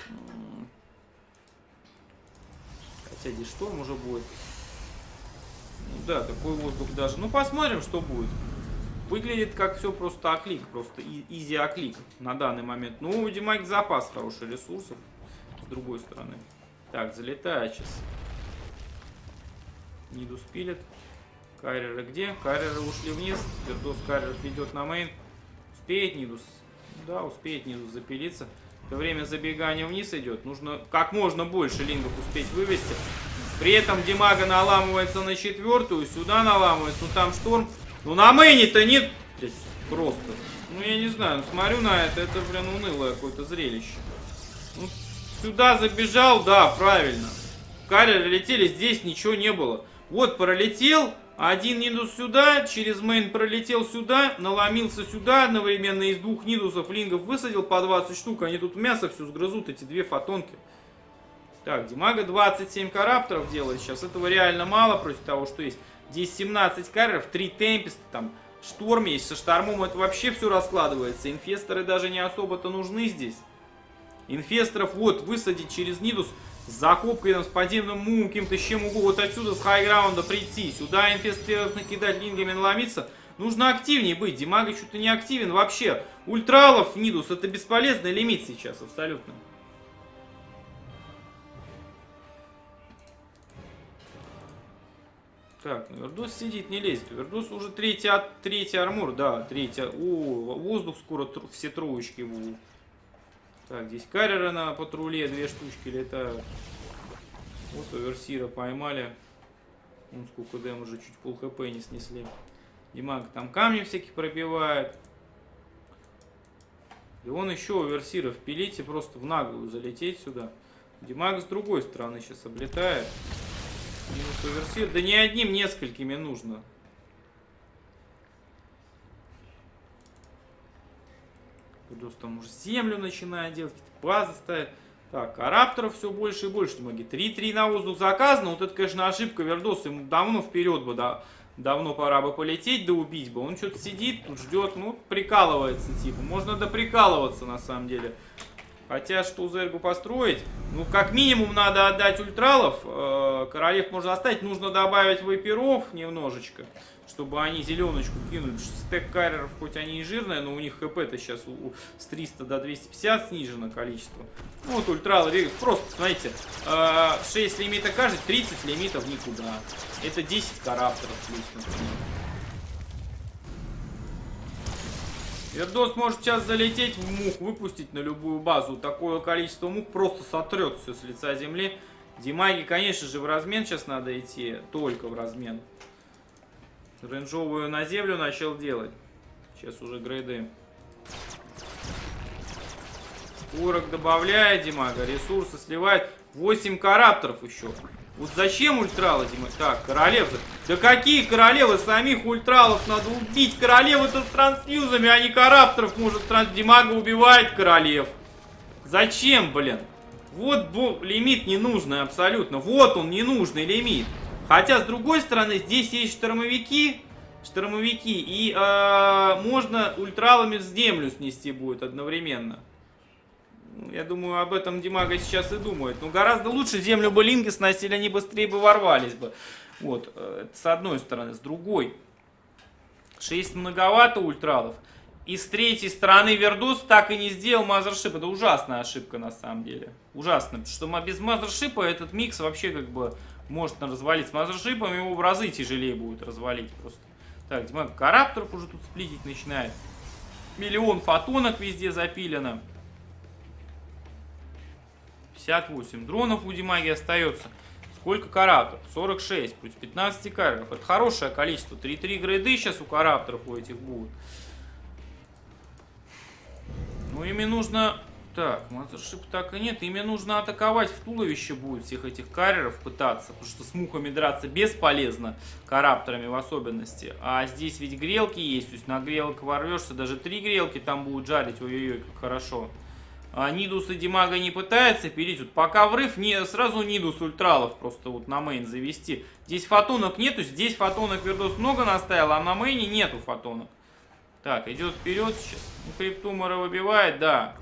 Хотя здесь шторм уже будет. Ну, да, такой воздух даже. Ну, посмотрим, что будет. Выглядит как все просто оклик, просто изи оклик на данный момент. Ну, у Димаги запас хороший ресурсов, с другой стороны. Так, залетает сейчас. Нидус пилит. Карьеры где? Карьеры ушли вниз. Вердос карьеров ведет на мейн. Успеет Нидус? Да, успеет Нидус запилиться. В это время забегание вниз идет. Нужно как можно больше лингов успеть вывести. При этом Димага наламывается на четвертую, сюда наламывается, ну там шторм. Ну на мейне-то нет. Просто. Ну я не знаю, смотрю на это, это, блин, унылое какое-то зрелище. Ну, сюда забежал, да, правильно. Карьеры летели, здесь ничего не было. Вот пролетел, один Нидус сюда, через мейн пролетел сюда, наломился сюда, одновременно из двух Нидусов лингов высадил по двадцать штук, они тут мясо все сгрызут, эти две фотонки. Так, Димага двадцать семь карапторов делает сейчас, этого реально мало против того, что есть. Здесь семнадцать карьеров, три темпеста, там шторм есть, со штормом это вообще все раскладывается. Инфесторы даже не особо-то нужны здесь. Инфесторов вот высадить через Нидус с закопкой, там, с подземным мумом, каким-то чем угодно, вот отсюда с хайграунда прийти, сюда инфесторов накидать, лингами наломиться. Нужно активнее быть, Димага что-то не активен вообще. Ультралов Нидус это бесполезный лимит сейчас абсолютно. Так, ну Вердос сидит, не лезет. Вердос уже третий, третий армор, да, третий. О, воздух скоро, все троечки будут. Так, здесь карьеры на патруле, две штучки летают. Вот Оверсира поймали. Вон сколько дэм уже, чуть пол хп не снесли. Димага там камни всякие пробивает. И он еще Оверсира впилить и просто в наглую залететь сюда. Димага с другой стороны сейчас облетает. Минус Оверсир. Да не одним, несколькими нужно. Вердос там уже землю начинает делать, какие-то базы ставит. Так, а рапторов все больше и больше. три-три на воздух заказано. Вот это, конечно, ошибка Вердоса. Ему давно вперед бы, да, давно пора бы полететь, да убить бы. Он что-то сидит, тут ждет, ну, прикалывается, типа. Можно доприкалываться, на самом деле. Хотя, что Зергу построить? Ну, как минимум, надо отдать ультралов. Э, королев можно оставить. Нужно добавить вайперов немножечко, чтобы они зеленочку кинули. Стек карьеров, хоть они и жирные, но у них хп-то сейчас у, у, с триста до двухсот пятидесяти снижено количество. Ну, вот ультралы бегают. Просто, смотрите, э, шесть лимита каждый, тридцать лимитов никуда. Это десять карапторов плюс, например. Вердос может сейчас залететь в мух, выпустить на любую базу. Такое количество мух просто сотрет все с лица земли. Димаги, конечно же, в размен сейчас надо идти. Только в размен. Рейнджовую на землю начал делать. Сейчас уже грейды. Спорок добавляет Димага, ресурсы сливает. восемь карапторов еще. Вот зачем ультралы, Димага? Так, королев. Да какие королевы? Самих ультралов надо убить. Королевы-то с трансфьюзами, а не карапторов. Может, транс... Димага убивает королев. Зачем, блин? Вот бо... лимит ненужный абсолютно. Вот он, ненужный лимит. Хотя, с другой стороны, здесь есть штормовики. Штормовики. И э, можно ультралами в землю снести будет одновременно. Я думаю, об этом Димага сейчас и думает. Но гораздо лучше землю бы линги сносили, они быстрее бы ворвались бы. Вот, это с одной стороны. С другой. шесть многовато ультралов. И с третьей стороны Вердос так и не сделал мазершип. Это ужасная ошибка на самом деле. Ужасно. Потому что без мазершипа этот микс вообще как бы может развалить. С мазершипом его в разы тяжелее будет развалить просто. Так, Димага карапторов уже тут сплитить начинает. Миллион фотонок везде запилено. пятьдесят восемь дронов у Димаги остается. Сколько карапторов? сорок шесть плюс пятнадцать карапторов. Это хорошее количество. три-три грейды сейчас у карапторов у этих будут. Ну, ими нужно... Так, мазершип так и нет. Ими нужно атаковать в туловище будет всех этих карьеров пытаться. Потому что с мухами драться бесполезно. Карапторами в особенности. А здесь ведь грелки есть. То есть на грелок ворвешься. Даже три грелки там будут жарить. Ой-ой-ой, как хорошо. А Нидус и Димага не пытается пилить. Вот пока врыв, не, сразу Нидус ультралов просто вот на мейн завести. Здесь фотонок нету. Здесь фотонок Вердос много наставил. А на мейне нету фотонок. Так, идет вперед сейчас. Ну, Криптумора выбивает, да.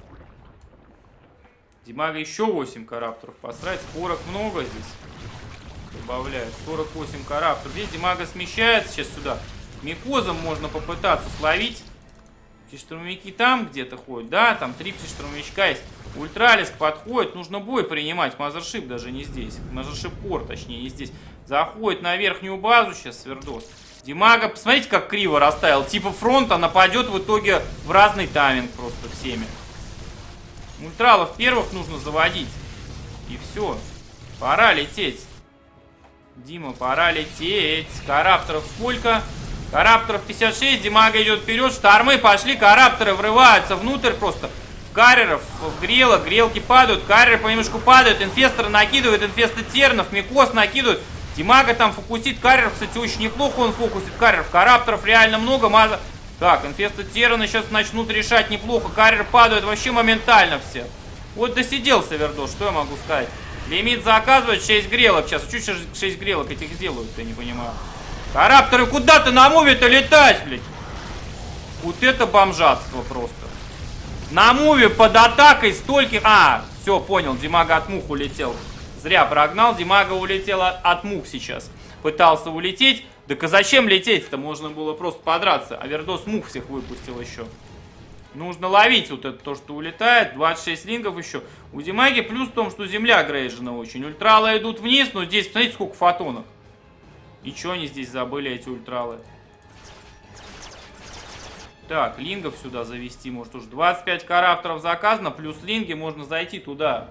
Димага еще восемь карапторов посрать. Спорок много здесь. Добавляет. сорок восемь карапторов. Здесь Димага смещается сейчас сюда. Микозом можно попытаться словить. Штурмовики там где-то ходят. Да, там три штурмовичка есть. Ультралиск подходит. Нужно бой принимать. Мазершип даже не здесь. Мазершип кор, точнее, не здесь. Заходит на верхнюю базу сейчас Свердос. Димага, посмотрите, как криво расставил. Типа фронта нападет в итоге в разный тайминг просто всеми. Ультралов первых нужно заводить. И все. Пора лететь. Дима, пора лететь. Карапторов сколько? Карапторов пятьдесят шесть. Димага идет вперед. Штормы пошли. Карапторы врываются внутрь просто. В карьеров, в грелок. Грелки падают. Карьеры понемножку падают. Инфесторы накидывают. Инфестотернов. Микос накидывают. Димага там фокусит карьеров. Кстати, очень неплохо он фокусит карьеров. Карапторов реально много. Маза... Так, инфестотерны сейчас начнут решать неплохо. Карьер падают вообще моментально все. Вот досиделся Вердос. Что я могу сказать? Лимит заказывает шесть грелок сейчас. Чуть шесть грелок этих сделают, я не понимаю. Карапторы, куда ты на муве-то летать, блядь? Вот это бомжатство просто. На муве под атакой столько... А, все, понял, Димага от мух улетел. Зря прогнал, Димага улетел от, от мух сейчас. Пытался улететь. Так а зачем лететь-то? Можно было просто подраться. А Вердос мух всех выпустил еще. Нужно ловить вот это то, что улетает. двадцать шесть лингов еще. У Димаги плюс в том, что земля грейжена очень. Ультралы идут вниз, но здесь, смотрите, сколько фотонов. И что они здесь забыли, эти ультралы? Так, лингов сюда завести может уже. двадцать пять карапторов заказано, плюс линги, можно зайти туда.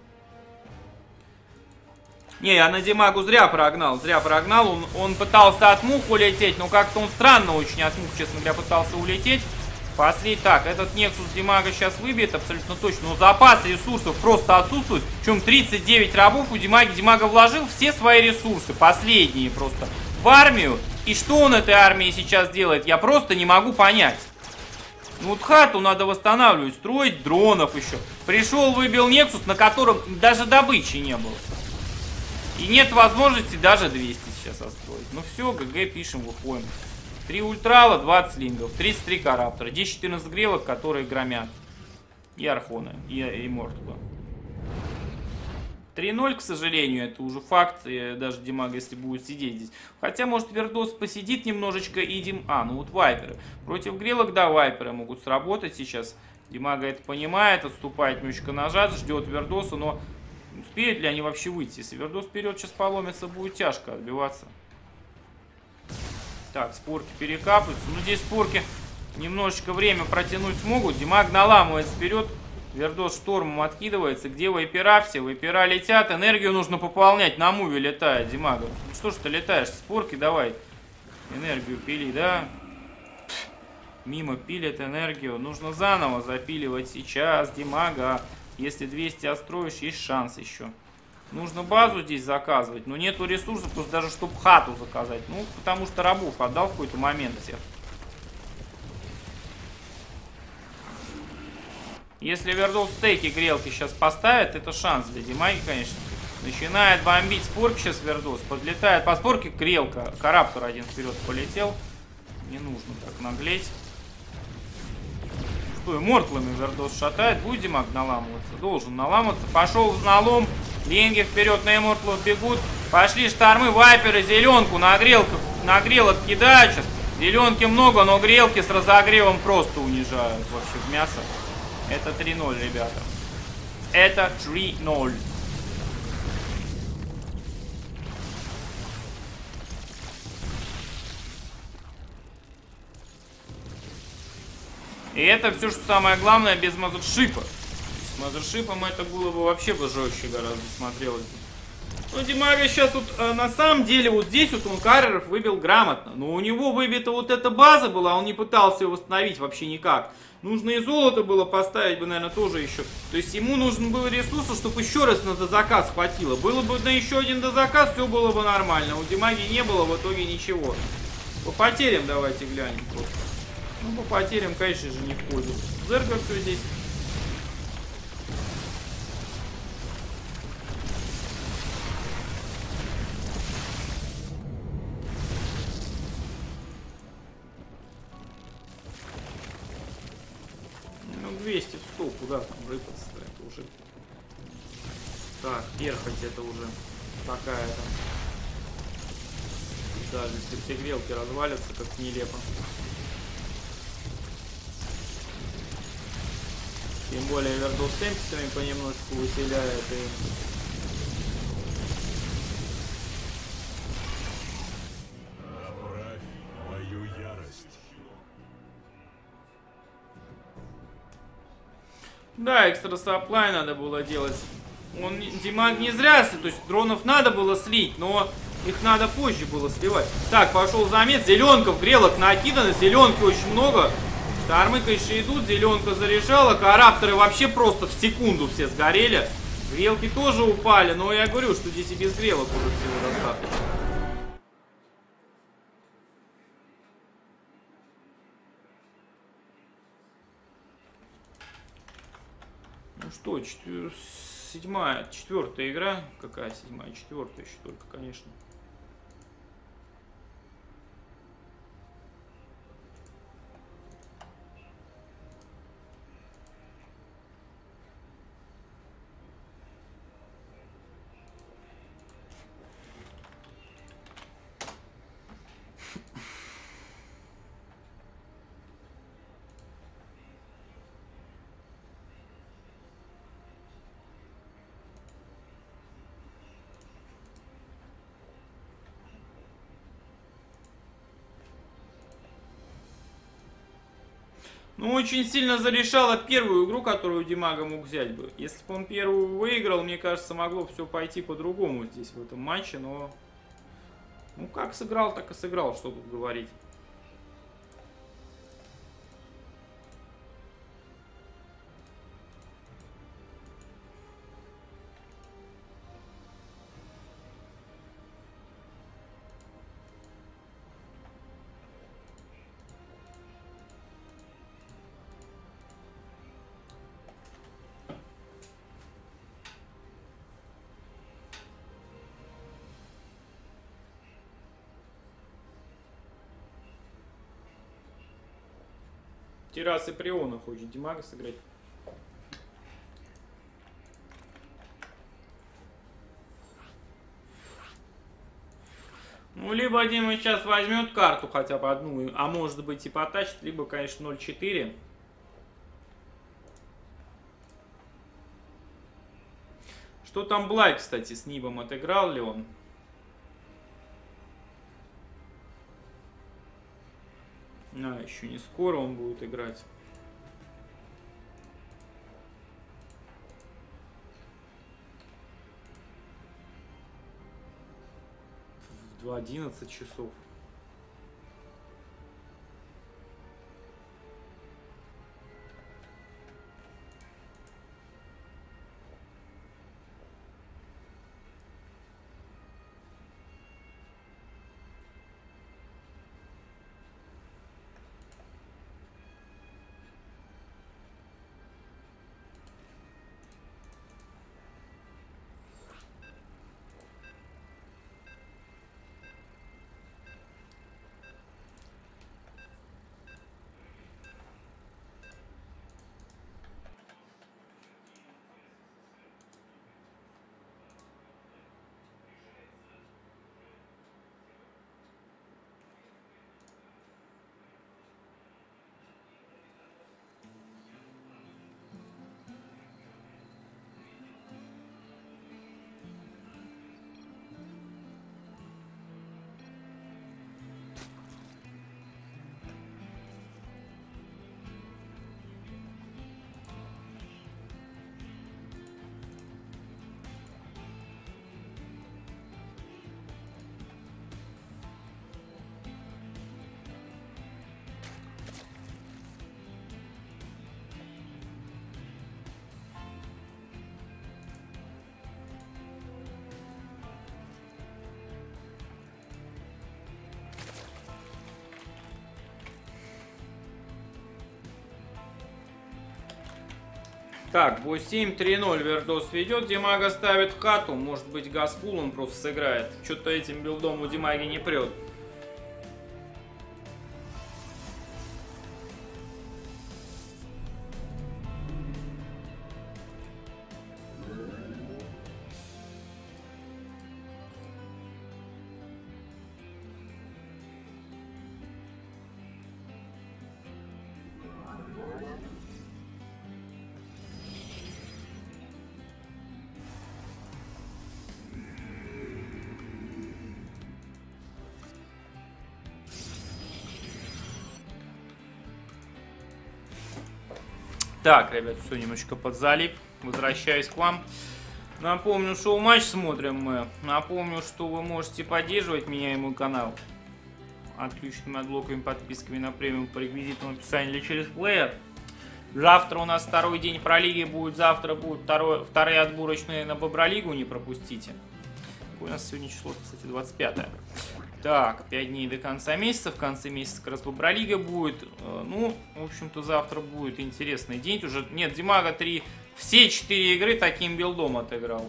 Не, я на Димагу зря прогнал, зря прогнал. Он, он пытался от мух улететь, но как-то он странно очень от мух, честно говоря, пытался улететь. После так, этот Нексус Димага сейчас выбьет абсолютно точно. Но запас ресурсов просто отсутствует. Причем тридцать девять рабов у Димаги. Димага вложил все свои ресурсы, последние просто, в армию. И что он этой армией сейчас делает, я просто не могу понять. Ну вот хату надо восстанавливать, строить дронов еще. Пришел, выбил Нексус, на котором даже добычи не было. И нет возможности даже двести сейчас отстроить. Ну все, ГГ пишем, выходим. три ультрала, двадцать лингов, тридцать три караптора, десять-четырнадцать грелок, которые громят. И архоны, и, и мортуба. три ноль, к сожалению, это уже факт. Даже Димага, если будет сидеть здесь. Хотя, может, Вердос посидит немножечко и Дим... А, ну вот вайперы. Против грелок, да, вайперы могут сработать сейчас. Димага это понимает, отступает немножечко назад, ждет Вердоса, но... Успеют ли они вообще выйти? Если Вердос вперед сейчас поломится, будет тяжко отбиваться. Так, спорки перекапываются. Ну, здесь спорки немножечко время протянуть смогут. Димаг наламывается вперед. Вердос штормом откидывается. Где вайпера все? Вайпера летят. Энергию нужно пополнять. На муве летает Димага. Ну что ж ты летаешь? Спорки давай. Энергию пили, да? Мимо пилит энергию. Нужно заново запиливать сейчас Димага. Если двести отстроишь, есть шанс еще. Нужно базу здесь заказывать, но нету ресурсов, просто даже чтобы хату заказать. Ну, потому что рабов отдал в какой-то момент всех. Если Вердол стейки грелки сейчас поставит, это шанс для Димаги, конечно. Начинает бомбить спорки сейчас Вердос. Подлетает по спорке грелка. Караптор один вперед полетел. Не нужно так наглеть. Что, и мортлами Вердос шатает. Будет Димаг наламываться? Должен наламываться. Пошел в налом. Ленги вперед на мортлов бегут. Пошли штормы, вайперы, зеленку. На грелках, на грелок кидают сейчас. Зеленки много, но грелки с разогревом просто унижают вообще в мясо. Это три ноль, ребята. Это три ноль. И это все, что самое главное, без мазершипа. С мазершипом это было бы вообще бы жестче гораздо смотрелось. Ну, Димага сейчас вот, э, на самом деле, вот здесь вот он карьеров выбил грамотно. Но у него выбита вот эта база была, он не пытался ее восстановить вообще никак. Нужно и золото было поставить бы, наверное, тоже еще. То есть ему нужен был ресурс, чтобы еще раз на дозаказ хватило. Было бы на еще один дозаказ, все было бы нормально. У Димаги не было в итоге ничего. По потерям давайте глянем просто. Ну, по потерям, конечно же, не входит. Зерга все здесь. двести в сто, куда там рыпаться-то, это уже... Так, перхоть это уже такая-то. Даже если все грелки развалятся, как нелепо. Тем более Вердол с темпами понемножку выселяет и... Да, экстра сапплай надо было делать. Он, Димаг не зря, то есть дронов надо было слить, но их надо позже было сливать. Так, пошел замес. Зеленков, грелок накидано, зеленки очень много. Штормы, конечно, идут, зеленка заряжала. Карапторы вообще просто в секунду все сгорели. Грелки тоже упали, но я говорю, что здесь и без грелок уже всего достаточно. Ну что, четвер... седьмая, четвертая игра. Какая седьмая? Четвертая еще только, конечно. Ну, очень сильно зарешала первую игру, которую Димага мог взять бы. Если бы он первую выиграл, мне кажется, могло все пойти по-другому здесь, в этом матче, но... Ну, как сыграл, так и сыграл, что тут говорить. Террасы Приона хочет Димага сыграть. Ну, либо Дима сейчас возьмет карту хотя бы одну, а может быть и потащит, либо, конечно, ноль четыре. Что там Блай, кстати, с Нибом отыграл ли он? А, еще не скоро он будет играть. В одиннадцать часов. Так, бой семь, три ноль Вердос ведет. Димага ставит хату. Может быть, Газпул он просто сыграет. Что-то этим билдом у Димаги не прет. Так, ребят, все немножечко подзалип. Возвращаюсь к вам. Напомню, шоу матч смотрим мы. Напомню, что вы можете поддерживать меня и мой канал отключенными отблоками, подписками на премиум по реквизитам описания или через плеер. Завтра у нас второй день про лиги будет. Завтра будут второй, вторые отборочные на Бобролигу, не пропустите. У нас сегодня число, кстати, двадцать пятое. Так, пять дней до конца месяца. В конце месяца как раз Бобролига будет. Ну, в общем-то, завтра будет интересный день. Уже нет, Димага три. Все четыре игры таким билдом отыграл.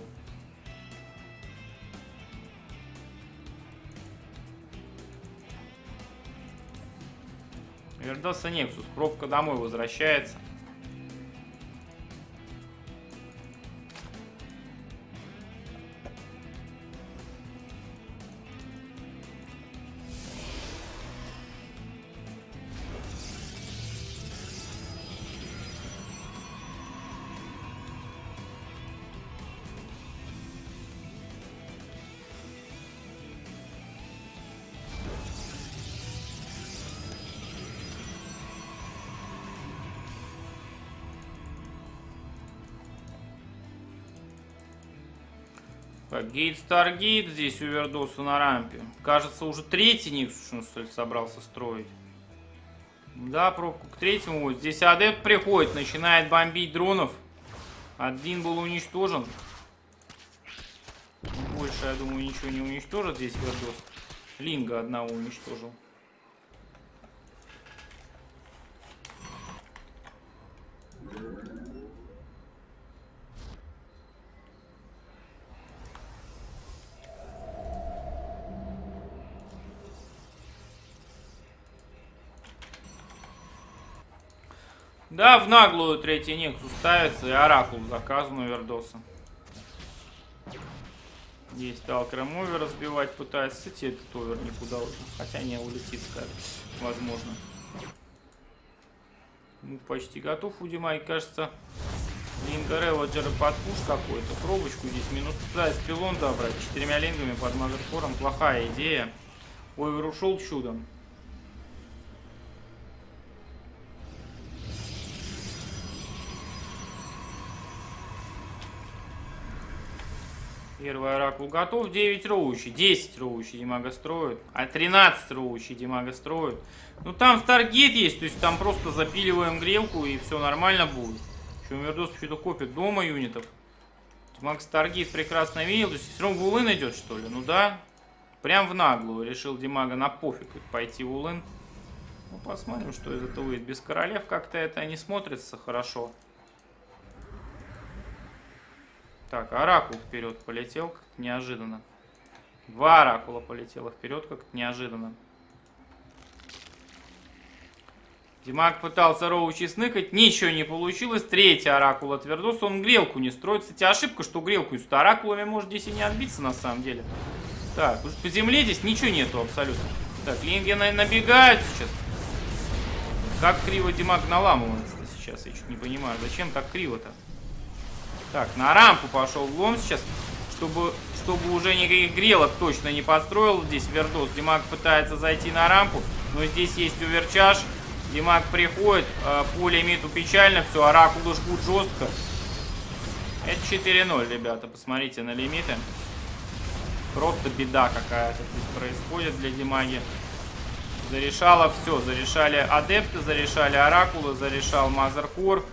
Вердоса Нексус. Пробка домой возвращается. Так, гейт Старгейт здесь у Вердоса на рампе. Кажется, уже третий Никсус, что ли, собрался строить. Да, пробку к третьему. Вот здесь Адепт приходит, начинает бомбить дронов. Один был уничтожен. Больше, я думаю, ничего не уничтожит здесь Вердос. Линга одного уничтожил. Да, в наглую третий Нексус ставится, и Оракул заказан у Вердоса. Здесь Талкер овер разбивать пытается. Кстати, этот овер никуда уже. Хотя не улетит, скажем, возможно. Ну, почти готов у Димаги, кажется. Линга Реводжера под пуш какой-то. Пробочку здесь минус пытается пилон забрать. Четырьмя лингами под Мазерфором. Плохая идея. Овер ушел чудом. Первый Оракул готов. девять роучей. десять роучей Димага строит. А тринадцать роучей Димага строит. Ну там Старгейт есть. То есть там просто запиливаем грелку и все нормально будет. Еще Вердос почему-то копит дома юнитов. Димаг Старгейт прекрасно видел. То есть все равно в улын идет, что ли? Ну да. Прям в наглую решил Димага на пофиг пойти в улын. Ну посмотрим, что из этого выйдет. Без королев как-то это не смотрится хорошо. Так, Оракул вперед полетел, как-то неожиданно. Два Оракула полетело вперед, как-то неожиданно. Димаг пытался роучи сныкать, ничего не получилось. Третий Оракул от Вердоса, он грелку не строит. Кстати, ошибка, что грелку с Оракулами может здесь и не отбиться на самом деле. Так, уж по земле здесь ничего нету абсолютно. Так, линги набегают сейчас. Как криво Димаг наламывается сейчас, я чуть не понимаю. Зачем так криво-то? Так, на рампу пошел лом сейчас, чтобы, чтобы уже никаких грелок точно не подстроил. Здесь Вердос. Димаг пытается зайти на рампу, но здесь есть оверчаж. Димаг приходит, э, поле миту печально, все, Оракулы жгут жестко. Это четыре ноль, ребята, посмотрите на лимиты. Просто беда какая-то здесь происходит для Димаги. Зарешало все, зарешали Адепты, зарешали Оракулы, зарешал Мазеркор.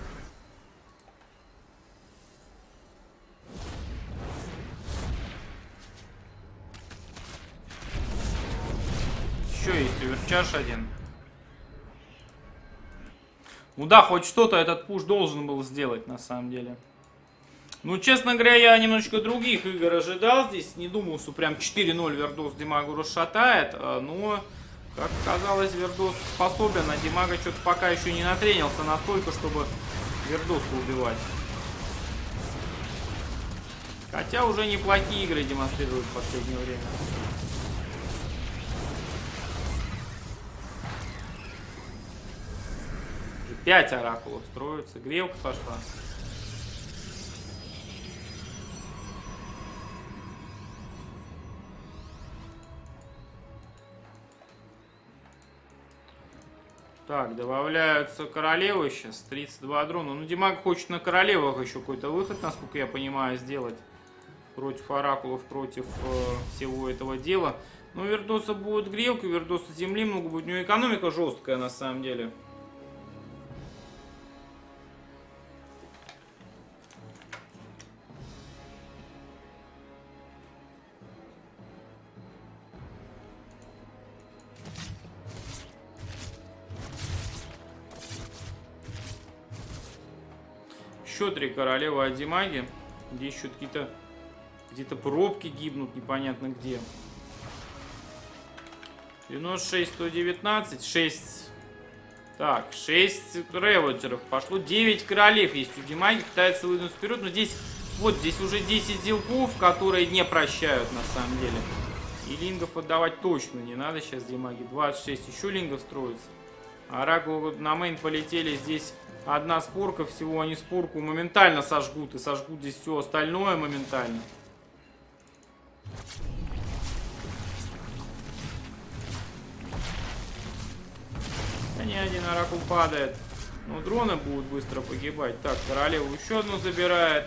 Еще есть оверчаж один. Ну да, хоть что-то этот пуш должен был сделать, на самом деле. Ну, честно говоря, я немножечко других игр ожидал здесь. Не думал, что прям четыре ноль Вердос Димагу расшатает. Но, как оказалось, Вердос способен. А Димага что-то пока еще не натренился настолько, чтобы Вердоса убивать. Хотя уже неплохие игры демонстрируют в последнее время. пять оракулов строится. Грелка пошла. Так, добавляются королевы сейчас. тридцать два дрона. Ну, Димаг хочет на королевах еще какой-то выход, насколько я понимаю, сделать. Против оракулов, против э, всего этого дела. Ну, у Вердоса будет грелка, у Вердоса земли много будет. У него экономика жесткая, на самом деле. Еще три королевы от Димаги. Здесь еще какие-то где-то пробки гибнут, непонятно где. девяносто шесть, сто девятнадцать, шесть. Так, шесть реводжеров. Пошло девять королев есть у Димаги. Пытается выдвинуть вперед. Но здесь, вот здесь уже десять зелков, которые не прощают на самом деле. И лингов отдавать точно не надо сейчас Димаги. двадцать шесть еще лингов строится. Оракулы на мейн полетели. Здесь одна спорка, всего они спорку моментально сожгут. И сожгут здесь все остальное моментально. Да не один оракул падает. Но дроны будут быстро погибать. Так, королеву еще одну забирает.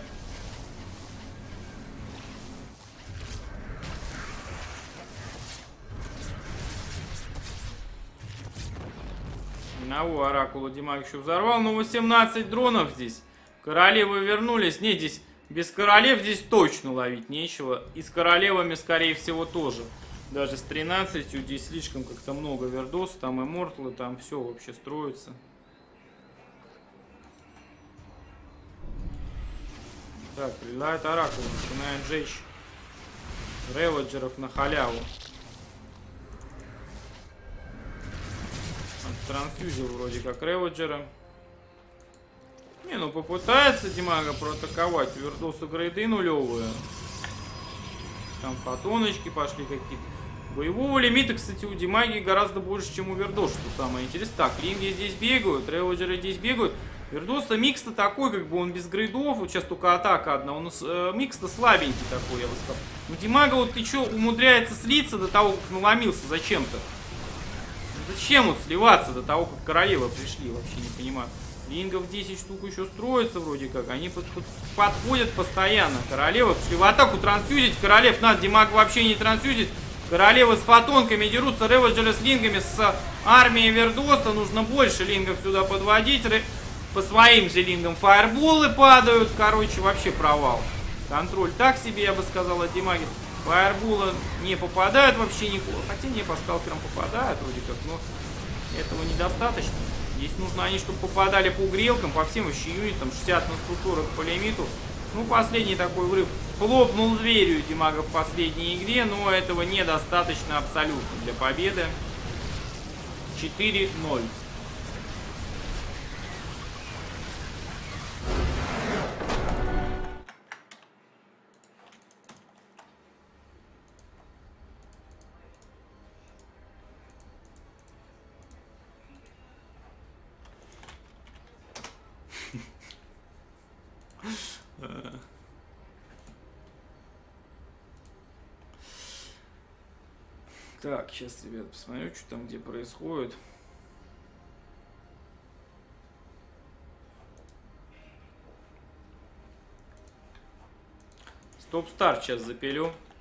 Одного оракула Димаг еще взорвал. Но восемнадцать дронов здесь. Королевы вернулись. Не, здесь без королев здесь точно ловить нечего. И с королевами, скорее всего, тоже. Даже с тринадцатью здесь слишком как-то много Вердос. Там иммортлы, там все вообще строится. Так, прилетает оракул. Начинает жечь реводжеров на халяву. Трансфьюзил вроде как реводжера. Не, ну попытается Димага проатаковать. У Вердоса грейды нулевые. Там фотоночки пошли какие-то. Боевого лимита, кстати, у Димаги гораздо больше, чем у Вердоса, что самое интересное. Так, линги здесь бегают, реводжеры здесь бегают. Вердоса микс-то такой, как бы он без грейдов. Вот сейчас только атака одна. Он э, микс-то слабенький такой, я бы сказал. Но Димага вот ты что, умудряется слиться до того, как наломился зачем-то. Зачем вот сливаться до того, как королевы пришли, вообще не понимаю. Лингов десять штук еще строится вроде как. Они под, под, подходят постоянно. Королевы пришли в атаку трансфьюзить. Королев надо, Димаг вообще не трансфьюзит. Королевы с фотонками дерутся. Реводжеры с лингами. С армией Вердоса нужно больше лингов сюда подводить. Ре... По своим же лингам фаерболы падают. Короче, вообще провал. Контроль так себе, я бы сказал, от Димаги. Фаерболы не попадают вообще никуда. Хотя не, по скалперам попадают вроде как, но этого недостаточно. Здесь нужно они, чтобы попадали по грелкам, по всем вообще юнитам, шестьдесят на сто сорок по лимиту. Ну, последний такой врыв хлопнул дверью Димага в последней игре, но этого недостаточно абсолютно для победы. четыре ноль. Так, сейчас, ребят, посмотрю, что там где происходит. Стоп-старт сейчас запилю.